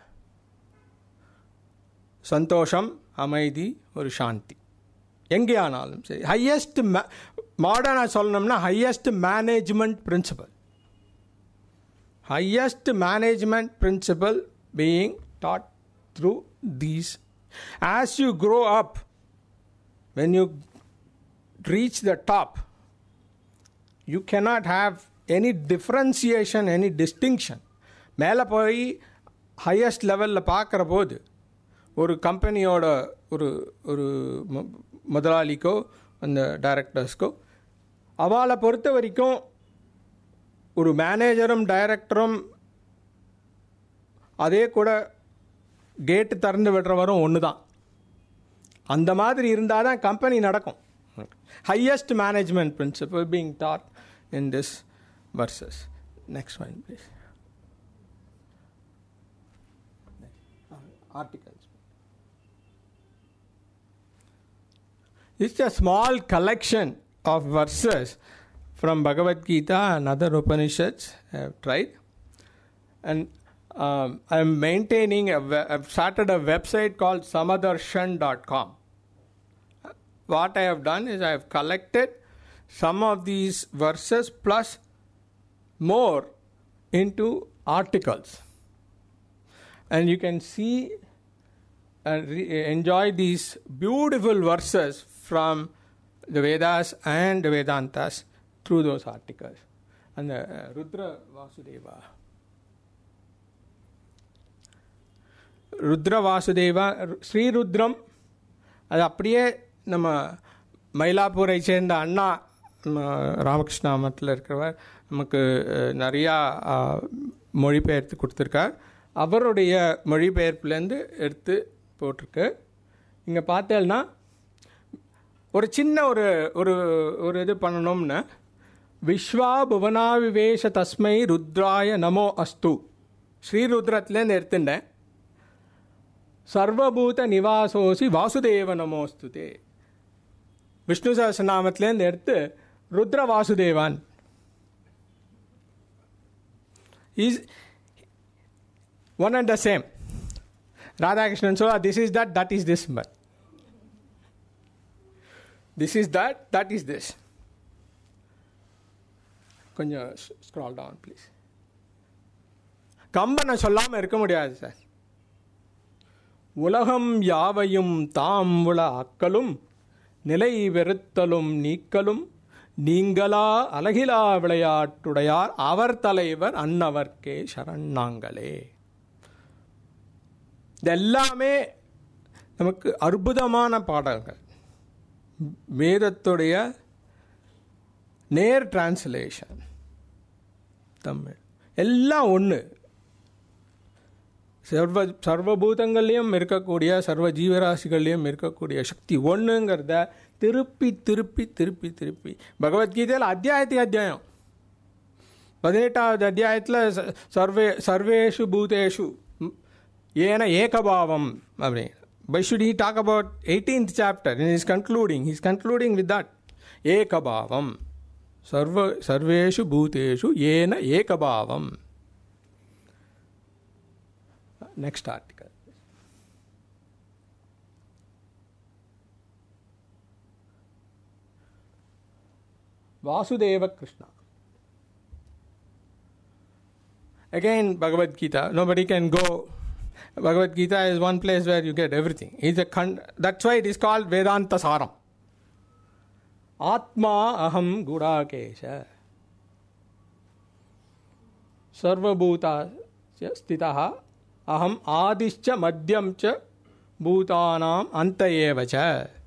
சந்தோஷம், அமைதி, ஒரு சாந்தி. எங்கே ஆனாலும் சரி. ஹையஸ்ட் மாடர்னாக சொல்லணும்னா highest management principle. Highest management principle being taught through these. As you grow up, when you reach the top, you cannot have any differentiation, any distinction. மேலே போய் ஹையஸ்ட் லெவலில் பார்க்குற போது ஒரு கம்பெனியோட ஒரு ஒரு முதலாளிக்கோ அந்த டைரக்டர்ஸ்க்கோ அவளை பொறுத்த வரைக்கும் ஒரு மேனேஜரும் டைரக்டரும் அதே கூட கேட்டு திறந்து விடுறவரும் ஒன்று தான். அந்த மாதிரி இருந்தால் தான் கம்பெனி நடக்கும். Highest management principle being taught in this verses. Next one please. Articles. It's a small collection of verses from Bhagavad Gita and other Upanishads I have tried. And um, I am maintaining, a we- I've started a website called samadarshan dot com. What I have done is I have collected some of these verses plus more into articles. And you can see and re- enjoy these beautiful verses from the Vedas and the Vedantas through those articles. And the uh, Rudra Vasudeva. Rudra Vasudeva, Sri Rudram, அது அப்படியே நம்ம மயிலாப்பூரை சேர்ந்த அண்ணா ராமகிருஷ்ணா மட்டில் இருக்கிறவர் நமக்கு நிறையா மொழிபெயர்த்து கொடுத்துருக்கார். அவருடைய மொழிபெயர்ப்புலேருந்து எடுத்து போட்டிருக்கு. இங்கே பார்த்தேன்னா ஒரு சின்ன ஒரு ஒரு ஒரு இது பண்ணணும்னு விஸ்வா புவனா விவேஷ தஸ்மை ருத்ராய நமோ அஸ்து ஸ்ரீருத்ரத்துலேருந்து எடுத்துட்டேன். சர்வபூத நிவாசோசி வாசுதேவ நமோஸ்துதே விஷ்ணு சஹஸ்ரநாமத்திலேருந்து எடுத்து ருத்ர வாசுதேவான். Is one and the same. Radhakrishnan so this is that, that is this. But this is that, that is this. கொஞ்சம் ஸ்க்ரால் டவுன் ப்ளீஸ். கம்பனை சொல்லாமல் இருக்க முடியாது சார். உலகம் யாவையும் தாம் உள அக்கலும் நிலை வெறுத்தலும் நீக்கலும் நீங்களா அழகிலா விளையாட்டுடையார் அவர் தலைவர் அன்னவர்க்கே சரணாங்களே. இதெல்லாமே நமக்கு அற்புதமான பாடல்கள். வேதத்துடைய நேர் டிரான்ஸ்லேஷன் தமிழ் எல்லாம் ஒன்று. சர்வ சர்வபூதங்கள்லேயும் இருக்கக்கூடிய சர்வ ஜீவராசிகள்லேயும் இருக்கக்கூடிய சக்தி ஒன்றுங்கிறத திருப்பி திருப்பி திருப்பி திருப்பி பகவத்கீதையில் அத்தியாயத்துக்கு அத்தியாயம் பதினெட்டாவது அத்தியாயத்தில் சர்வே சர்வேஷு பூதேஷு ஏன ஏகபாவம் அப்படி. Why should he talk about eighteenth chapter? And he's concluding. He's concluding with that. Ekabhavam. Sarva, sarveshu bhuteshu yena ekabhavam. Next article. Vasudeva Krishna. Again, Bhagavad Gita. Nobody can go. Bhagavad Gita is one place where you get everything. It's a con- that's why it is called Vedanta Saram. Atma aham gudakesha sarva bhuta stitaha aham adischa madhyam cha bhutanam anta eva cha.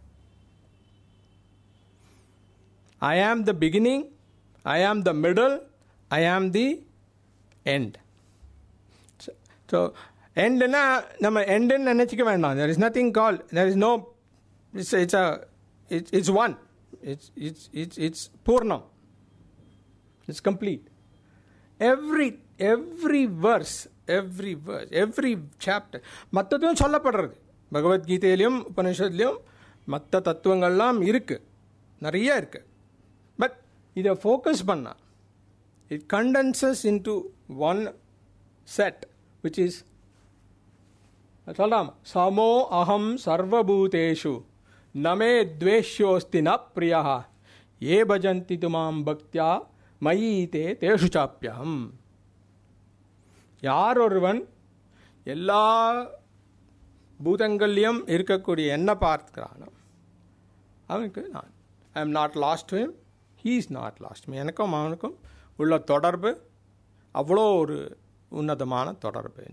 I am the beginning, I am the middle, I am the end. So, so எண்டுன்னா நம்ம எண்டுன்னு நினச்சிக்க வேண்டாம். there is nothing called, there is no, it's it's a it's it's one, it's it's it's it's Purnam, it's complete. every every verse every verse every chapter மற்றதும் சொல்லப்படுறது. பகவத்கீதையிலையும் உபனிஷத்துலையும் மற்ற தத்துவங்கள்லாம் இருக்குது, நிறைய இருக்குது. But இதை focus பண்ணால் it condenses into one set which is சொல்லலாம் சமோ அகம் சர்வபூதேஷு நமே துவேஷ்யோஸ்தி ந பிரியா ஏ பஜந்தி துமாம் பக்தியா மயீதே தேஷு சாப்பியம். யார் ஒருவன் எல்லா பூதங்கள்லையும் இருக்கக்கூடிய என்ன பார்க்கிறானோ அவனுக்கு நான் I am not lost to him, he is not lost me. எனக்கும் அவனுக்கும் உள்ள தொடர்பு அவ்வளோ ஒரு உன்னதமான தொடர்பு.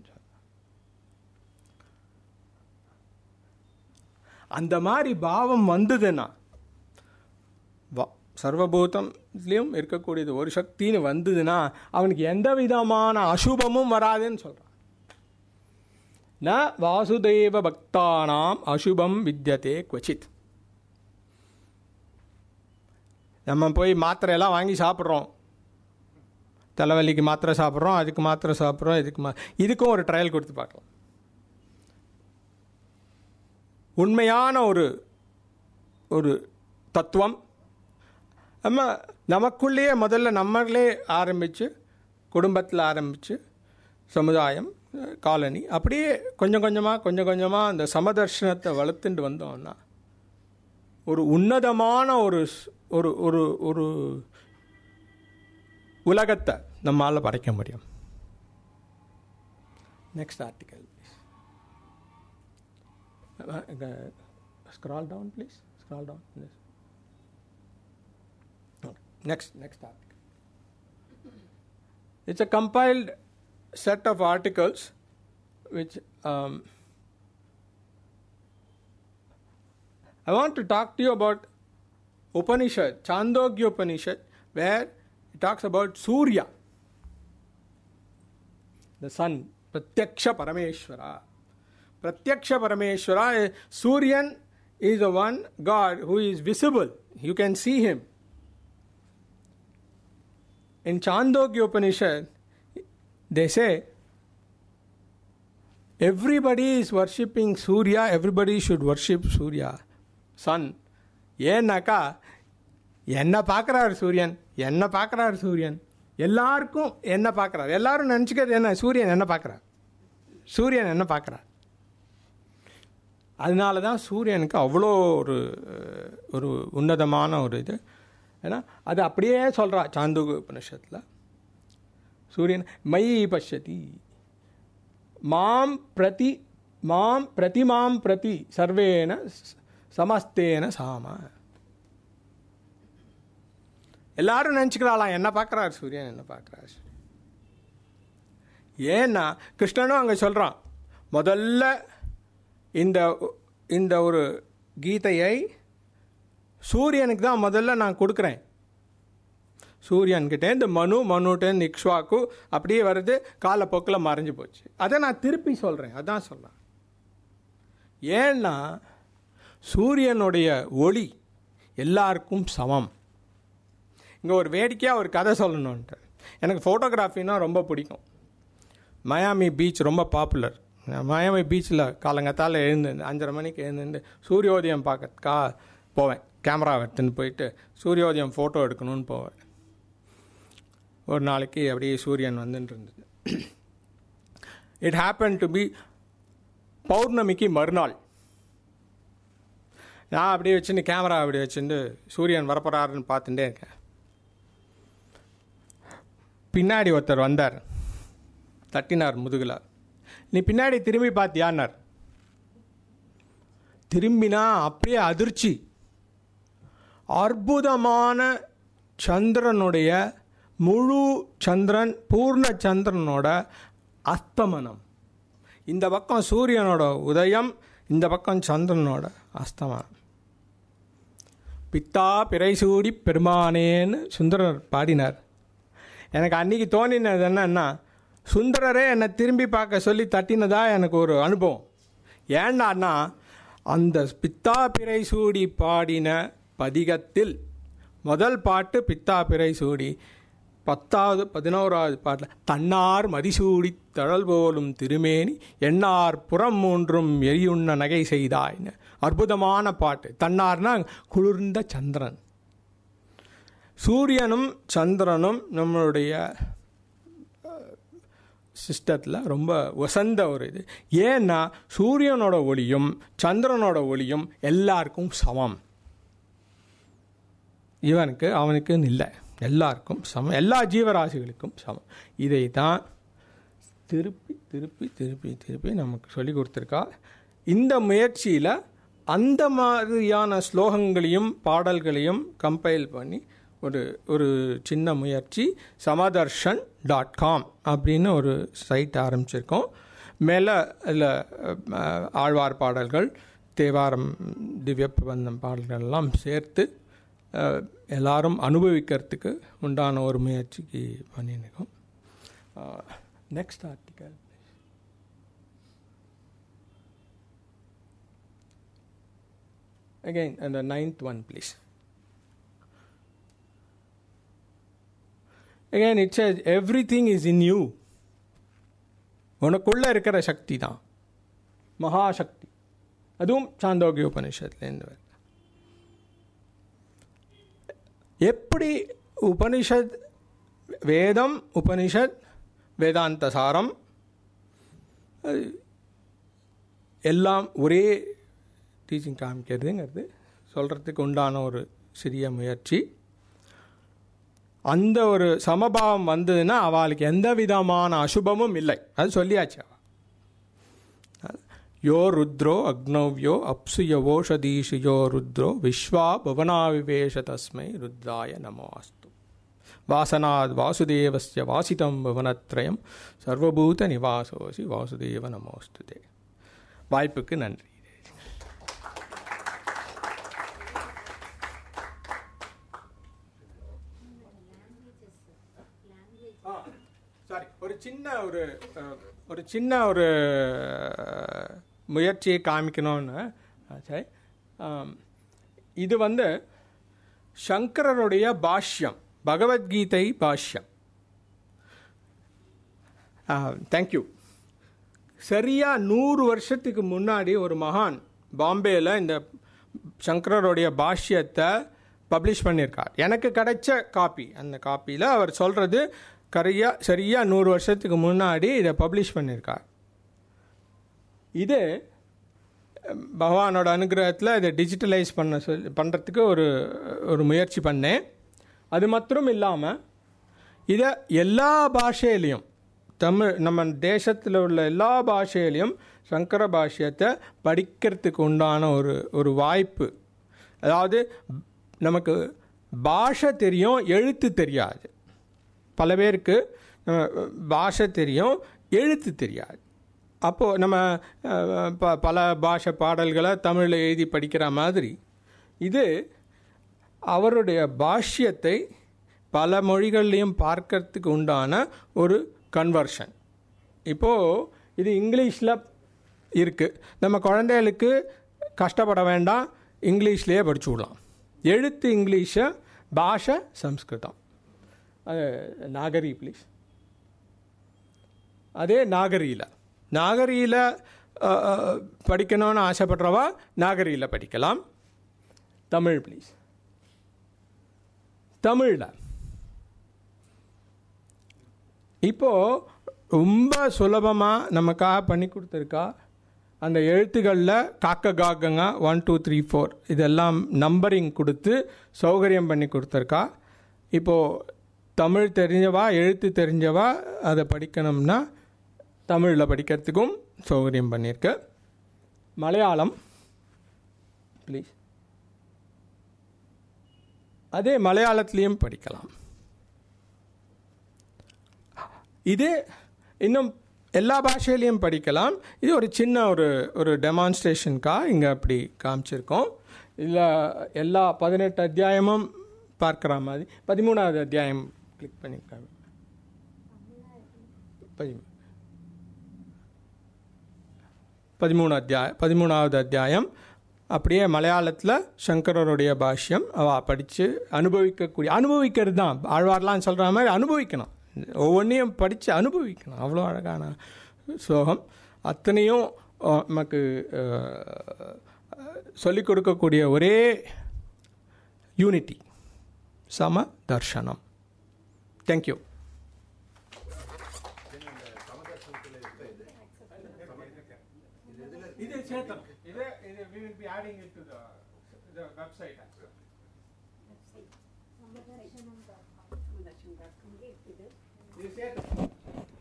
அந்த மாதிரி பாவம் வந்ததுன்னா சர்வபூதம்லேயும் இருக்கக்கூடியது ஒரு சக்தின்னு வந்ததுன்னா அவனுக்கு எந்த விதமான அசுபமும் வராதுன்னு சொல்கிறான். ந வாசுதேவ பக்தானாம் அசுபம் வித்யதே குவச்சித். நம்ம போய் மாத்திரையெல்லாம் வாங்கி சாப்பிட்றோம், தலைவலிக்கு மாத்திரை சாப்பிட்றோம், அதுக்கு மாத்திரை சாப்பிட்றோம், இதுக்கு மா இதுக்கும் ஒரு ட்ரையல் கொடுத்து பார்க்கலாம். உண்மையான ஒரு ஒரு தத்துவம் நம்ம நமக்குள்ளேயே முதல்ல நம்மளே ஆரம்பித்து குடும்பத்தில் ஆரம்பித்து சமுதாயம் காலனி அப்படியே கொஞ்சம் கொஞ்சமாக கொஞ்சம் கொஞ்சமாக அந்த சமதர்ஷனத்தை வளர்த்துட்டு வந்தோம்னா ஒரு உன்னதமான ஒரு ஒரு ஒரு ஒரு உலகத்தை நம்மால் படைக்க முடியும். Next article. Uh, scroll down please, scroll down. Yes. Okay. next next article. It's a compiled set of articles which um, I want to talk to you about Upanishad, Chandogya Upanishad, where it talks about Surya, the sun, Pratyaksha Parameshwara. Pratyaksha Parameshwara, Suryan is the one God who is visible. You can see him. In Chandogya Upanishad, they say everybody is worshipping Surya, everybody should worship Surya, sun. ஏன்னாக்கா என்ன பார்க்குறாரு சூரியன், என்ன பார்க்குறாரு சூரியன், எல்லாருக்கும் என்ன பார்க்குறாரு, எல்லாரும் நினச்சிக்கிறது என்ன, சூரியன் என்ன பார்க்குறார், சூரியன் என்ன பார்க்குறார். அதனால தான் சூரியனுக்கு அவ்வளோ ஒரு ஒரு உன்னதமான ஒரு இது. ஏன்னா அது அப்படியே சொல்கிறா சாந்தோக உபனிஷத்தில். சூரியன் மயி பஷ்யதி மாம் பிரதி மாம் பிரதிமாம் பிரதி சர்வேன சமஸ்தேன சாம. எல்லாரும் நினச்சிக்கிறாளாம் என்ன பார்க்குறாரு சூரியன், என்ன பார்க்குறாரு. ஏன்னா கிருஷ்ணனும் அங்கே சொல்கிறான், முதல்ல இந்த இந்த ஒரு கீதையை சூரியனுக்கு தான் முதல்ல நான் கொடுக்குறேன். சூரியன்கிட்டே இந்த மனு மனுட்டேருந்து இக்ஷ்வாக்கு அப்படியே வருது, காலப்போக்கில் மறைஞ்சு போச்சு. அதை நான் திருப்பி சொல்கிறேன். அதான் சொல்கிறேன். ஏன்னா சூரியனுடைய ஒளி எல்லாருக்கும் சமம். இங்கே ஒரு வேடிக்கையாக ஒரு கதை சொல்லணுன்ட்டு, எனக்கு ஃபோட்டோகிராஃபின்னா ரொம்ப பிடிக்கும். மயாமி பீச் ரொம்ப பாப்புலர். மயாமி பீச்சில் காலங்கத்தால் எழுந்து அஞ்சரை மணிக்கு எழுந்து சூரியோதயம் பார்க்கறதுக்கா போவேன். கேமரா எடுத்துன்னு போயிட்டு சூரியோதயம் ஃபோட்டோ எடுக்கணும்னு போவேன். ஒரு நாளைக்கு அப்படியே சூரியன் வந்துட்டு இருந்தது. இட் ஹேப்பன் டு பி பௌர்ணமிக்கு மறுநாள். நான் அப்படியே வச்சுன்னு கேமரா அப்படி வச்சுட்டு சூரியன் வரப்போறாருன்னு பார்த்துட்டே இருக்கேன். பின்னாடி ஒருத்தர் வந்தார், தட்டினார் முதுகில். நீ பின்னாடி திரும்பி பார்த்தியான்னார். திரும்பினா அப்படியே அதிர்ச்சி. அற்புதமான சந்திரனுடைய முழு சந்திரன் பூர்ண சந்திரனோட அஸ்தமனம். இந்த பக்கம் சூரியனோட உதயம், இந்த பக்கம் சந்திரனோட அஸ்தமனம். பித்தா பிறைசூடி பெருமானேன்னு சுந்தரர் பாடினார். எனக்கு அன்றைக்கி தோணினது என்னன்னா, சுந்தரரே என்னை திரும்பி பார்க்க சொல்லி தட்டினதா எனக்கு ஒரு அனுபவம். ஏண்டான்னா அந்த பித்தா பிறைசூடி பாடின பதிகத்தில் முதல் பாட்டு பித்தா பிறைசூடி, பத்தாவது பதினோராவது பாட்டில் தன்னார் மதிசூடி தழல் போலும் திருமேனி எண்ணார் புறம் மூன்றும் எரியுண்ண நகை செய்தாய்னு அற்புதமான பாட்டு. தன்னார்னா குளிர்ந்த சந்திரன். சூரியனும் சந்திரனும் நம்மளுடைய சிஸ்டத்தில் ரொம்ப வசந்த ஒரு இது. ஏன்னா சூரியனோட ஒளியும் சந்திரனோட ஒளியும் எல்லாருக்கும் சமம். இவனுக்கு அவனுக்குன்னு இல்லை, எல்லாருக்கும் சமம், எல்லா ஜீவராசிகளுக்கும் சமம். இதை தான் திருப்பி திருப்பி திருப்பி திருப்பி நமக்கு சொல்லி கொடுத்துருக்கா. இந்த முயற்சியில் அந்த மாதிரியான ஸ்லோகங்களையும் பாடல்களையும் கம்பைல் பண்ணி ஒரு ஒரு சின்ன முயற்சி சமதர்ஷன் டாட் காம் அப்படின்னு ஒரு சைட் ஆரம்பிச்சிருக்கோம். மேலே அதில் ஆழ்வார் பாடல்கள், தேவாரம், திவ்ய பிரபந்தம் பாடல்கள்லாம் சேர்த்து எல்லாரும் அனுபவிக்கிறதுக்கு உண்டான ஒரு முயற்சிக்கு பண்ணியிருக்கோம். Next article again and the ninth one please. Again it says everything is in you. உனக்குள்ள இருக்கிற சக்தி தான் மகாசக்தி. அதுவும் சாந்தோக்கிய உபனிஷத்துலேருந்து வருது. எப்படி உபனிஷத், வேதம், உபனிஷத், வேதாந்த சாரம் எல்லாம் ஒரே டீச்சிங் காமிக்கிறதுங்கிறது சொல்கிறதுக்கு உண்டான ஒரு சிறிய முயற்சி. அந்த ஒரு சமபாவம் வந்ததுன்னா அவளுக்கு எந்த விதமான அசுபமும் இல்லை. அது சொல்லியாச்சு. யோ ருத்ரோ அக்னவ்யோ அப்சுயவோஷதீஷு யோ ருத்ரோ விஸ்வா புவனாவிவேஷ தஸ்மை ருத்ராய நமோஸ்து. வாசனாத் வாசுதேவஸ்ய வாசிதம் புவனத்ரயம் சர்வபூத நிவாசோசி வாசுதேவ நமோஸ்துதே. வாய்ப்புக்கு நன்றி. சாரி, ஒரு சின்ன ஒரு ஒரு சின்ன ஒரு முயற்சியை காமிக்கணும்னு சரி. இது வந்து சங்கரருடைய பாஷ்யம், பகவத்கீதை பாஷ்யம். தேங்க்யூ. சரியாக நூறு வருஷத்துக்கு முன்னாடி ஒரு மகான் பாம்பேயில் இந்த சங்கரருடைய பாஷ்யத்தை பப்ளிஷ் பண்ணியிருக்கார். எனக்கு கிடைச்ச காப்பி. அந்த காப்பியில் அவர் சொல்கிறது கரையா சரியாக நூறு வருஷத்துக்கு முன்னாடி இதை பப்ளிஷ் பண்ணியிருக்கார். இது பகவானோட அனுகிரகத்தில் இதை டிஜிட்டலைஸ் பண்ண சொல்லி பண்ணுறதுக்கு ஒரு ஒரு முயற்சி பண்ணேன். அது மாத்திரம் இல்லாமல் இதை எல்லா பாஷையிலையும், தமிழ் நம்ம தேசத்தில் உள்ள எல்லா பாஷையிலையும் சங்கர பாஷ்யத்தை படிக்கிறதுக்கு உண்டான ஒரு ஒரு வாய்ப்பு. அதாவது நமக்கு பாஷை தெரியும், எழுத்து தெரியாது. பல பேருக்கு பாஷை தெரியும், எழுத்து தெரியாது. அப்போது நம்ம ப பல பாஷை பாடல்களை தமிழில் எழுதி படிக்கிற மாதிரி இது அவருடைய பாஷ்யத்தை பல மொழிகள்லையும் பார்க்கறதுக்கு உண்டான ஒரு கன்வர்ஷன். இப்போது இது இங்கிலீஷில் இருக்குது. நம்ம குழந்தைகளுக்கு கஷ்டப்பட வேண்டாம், இங்கிலீஷ்லேயே படிச்சு விடலாம். எழுத்து இங்கிலீஷை, பாஷை சம்ஸ்கிருதம். அது நாகரி ப்ளீஸ். அதே நாகரியில் நாகரியில் படிக்கணும்னு ஆசைப்படுறவா நாகரியில் படிக்கலாம். தமிழ் ப்ளீஸ். தமிழில் இப்போது ரொம்ப சுலபமாக நமக்காக பண்ணி கொடுத்துருக்கா. அந்த எழுத்துக்களில் காக்க காக்கங்க ஒன் டூ த்ரீ ஃபோர் இதெல்லாம் நம்பரிங் கொடுத்து சௌகரியம் பண்ணி கொடுத்துருக்கா. இப்போது தமிழ் தெரிஞ்சவா, எழுத்து தெரிஞ்சவா அதை படிக்கணும்னா தமிழில் படிக்கிறதுக்கும் சௌகரியம் பண்ணியிருக்கு. மலையாளம் ப்ளீஸ். அதே மலையாளத்துலேயும் படிக்கலாம். இது இன்னும் எல்லா பாஷையிலையும் படிக்கலாம். இது ஒரு சின்ன ஒரு ஒரு டெமான்ஸ்ட்ரேஷனுக்காக இங்கே அப்படி காமிச்சிருக்கோம். இதில் எல்லா பதினெட்டு அத்தியாயமும் பார்க்குற மாதிரி பதிமூணாவது அத்தியாயம் கிளிக் பண்ணிக்காங்க. பதிமூணு பதிமூணு அத்தியாயம் பதிமூணாவது அத்தியாயம் அப்படியே மலையாளத்தில் சங்கரருடைய பாஷ்யம் அவள் படித்து அனுபவிக்கக்கூடிய அனுபவிக்கிறது தான். ஆழ்வார்லாம் சொல்கிற மாதிரி அனுபவிக்கணும், ஒவ்வொன்றையும் படித்து அனுபவிக்கணும். அவ்வளோ அழகான ஸ்லோகம். அத்தனையும் நமக்கு சொல்லிக் கொடுக்கக்கூடிய ஒரே யூனிட்டி சம தர்ஷனம். தேங்க்யூ. இது சேத்தம். இது இது we will be adding it to the the website actually. இது சேத்தம்.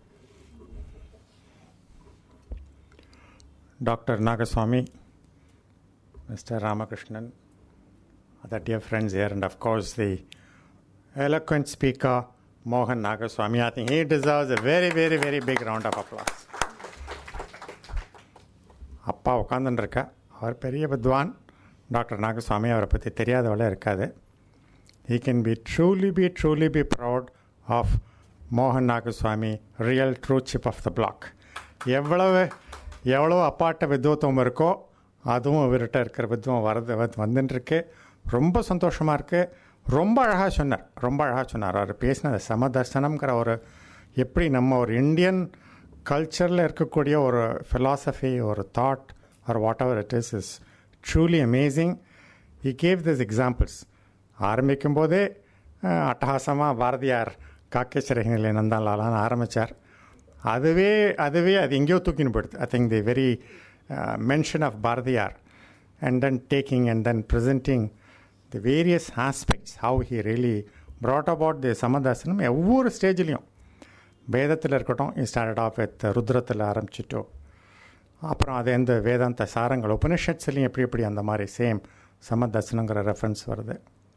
Doctor Nagaswamy, Mister Ramakrishnan, other dear friends here, and of course the eloquent speaker Mohan Nagaswamy. I think he deserves a very, very, very big round of applause. அப்பா உட்காந்துருக்கா, அவர் பெரிய வித்வான். Doctor நாகஸ்வாமி அவரை பற்றி தெரியாதவளே இருக்காது. He can be truly be truly be proud of Mohan Nagaswamy, real true chip of the block. எவ்வளவு எவ்வளோ அப்பாட்ட வித்வத்துவம் இருக்கோ அதுவும் அவர்கிட்ட இருக்கிற வித்வம் வரது வந்துட்டுருக்கு. ரொம்ப சந்தோஷமாக இருக்குது. ரொம்ப அழகாக சொன்னார், ரொம்ப அழகாக சொன்னார். அவர் பேசினது சமதர்சனம்ங்கிற ஒரு எப்படி நம்ம ஒரு இந்தியன் கல்ச்சரில் இருக்கக்கூடிய ஒரு ஃபிலாசபி, ஒரு thought or whatever it is is truly amazing. He gave this examples. ஆரம்பிக்கும் போதே அட்டகாசமாக பாரதியார் காக்கை சிறகினிலே நந்தாலாலான்னு ஆரம்பித்தார். அதுவே அதுவே அது எங்கேயோ தூக்கின்னு போயிடுது. I think the very mention of Bharathiyar and then taking and then presenting the various aspects how he really brought about the சமதர்சனம். ஒவ்வொரு ஸ்டேஜ்லேயும் வேதத்தில் இருக்கட்டும், இ ஸ்டார்டட் ஆஃப் வித் ருத்ரத்தில் ஆரம்பிச்சிட்டோ, அப்புறம் அது எந்த வேதாந்த சாரங்கள் உபனிஷத்ஸ்லையும் எப்படி எப்படி அந்த மாதிரி சேம் சமதர்சனங்கிற ரெஃபரன்ஸ் வருது.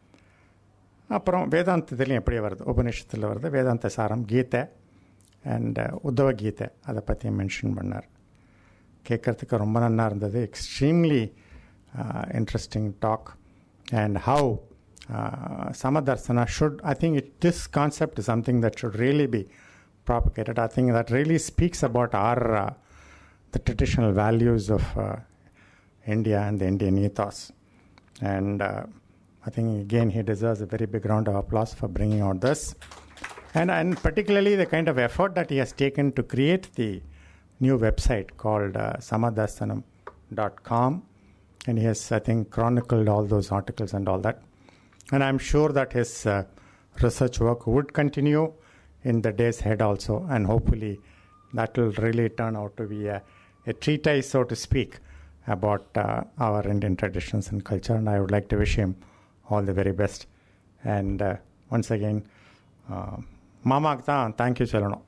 அப்புறம் வேதாந்தத்துலேயும் எப்படி வருது, உபனிஷத்தில் வருது வேதாந்த சாரம், கீதை அண்ட் உத்தவ கீதை அதை பற்றி மென்ஷன் பண்ணார். கேட்குறதுக்கு ரொம்ப நல்லா இருந்தது. Extremely interesting talk. And how சமதர்சனா should, I think it this concept is something that should really be propagated. I think that really speaks about our uh, the traditional values of uh, India and the Indian ethos. And uh, I think again he deserves a very big round of applause for bringing out this. And, and particularly the kind of effort that he has taken to create the new website called uh, samadarsanam dot com. And he has, I think, chronicled all those articles and all that. And I'm sure that his uh, research work would continue in the days ahead also, and hopefully that will really turn out to be a, a treatise, so to speak, about uh, our Indian traditions and culture, and I would like to wish him all the very best. And uh, once again, uh, Mama thank you, Chalano.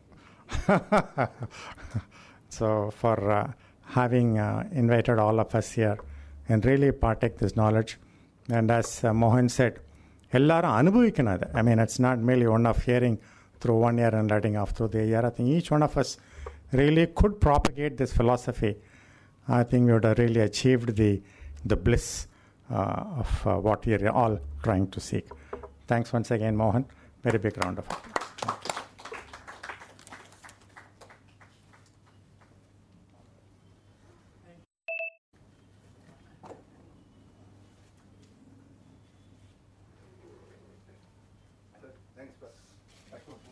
So for uh, having uh, invited all of us here and really partake this knowledge. And as uh, Mohan said, ellarum anubhavikkanum adu. I mean, it's not merely one of hearing through one ear and letting off through the ear. I think each one of us really could propagate this philosophy. I think we would have really achieved the the bliss uh, of uh, what we are all trying to seek. Thanks once again, Mohan. Very big round of applause. Thanks,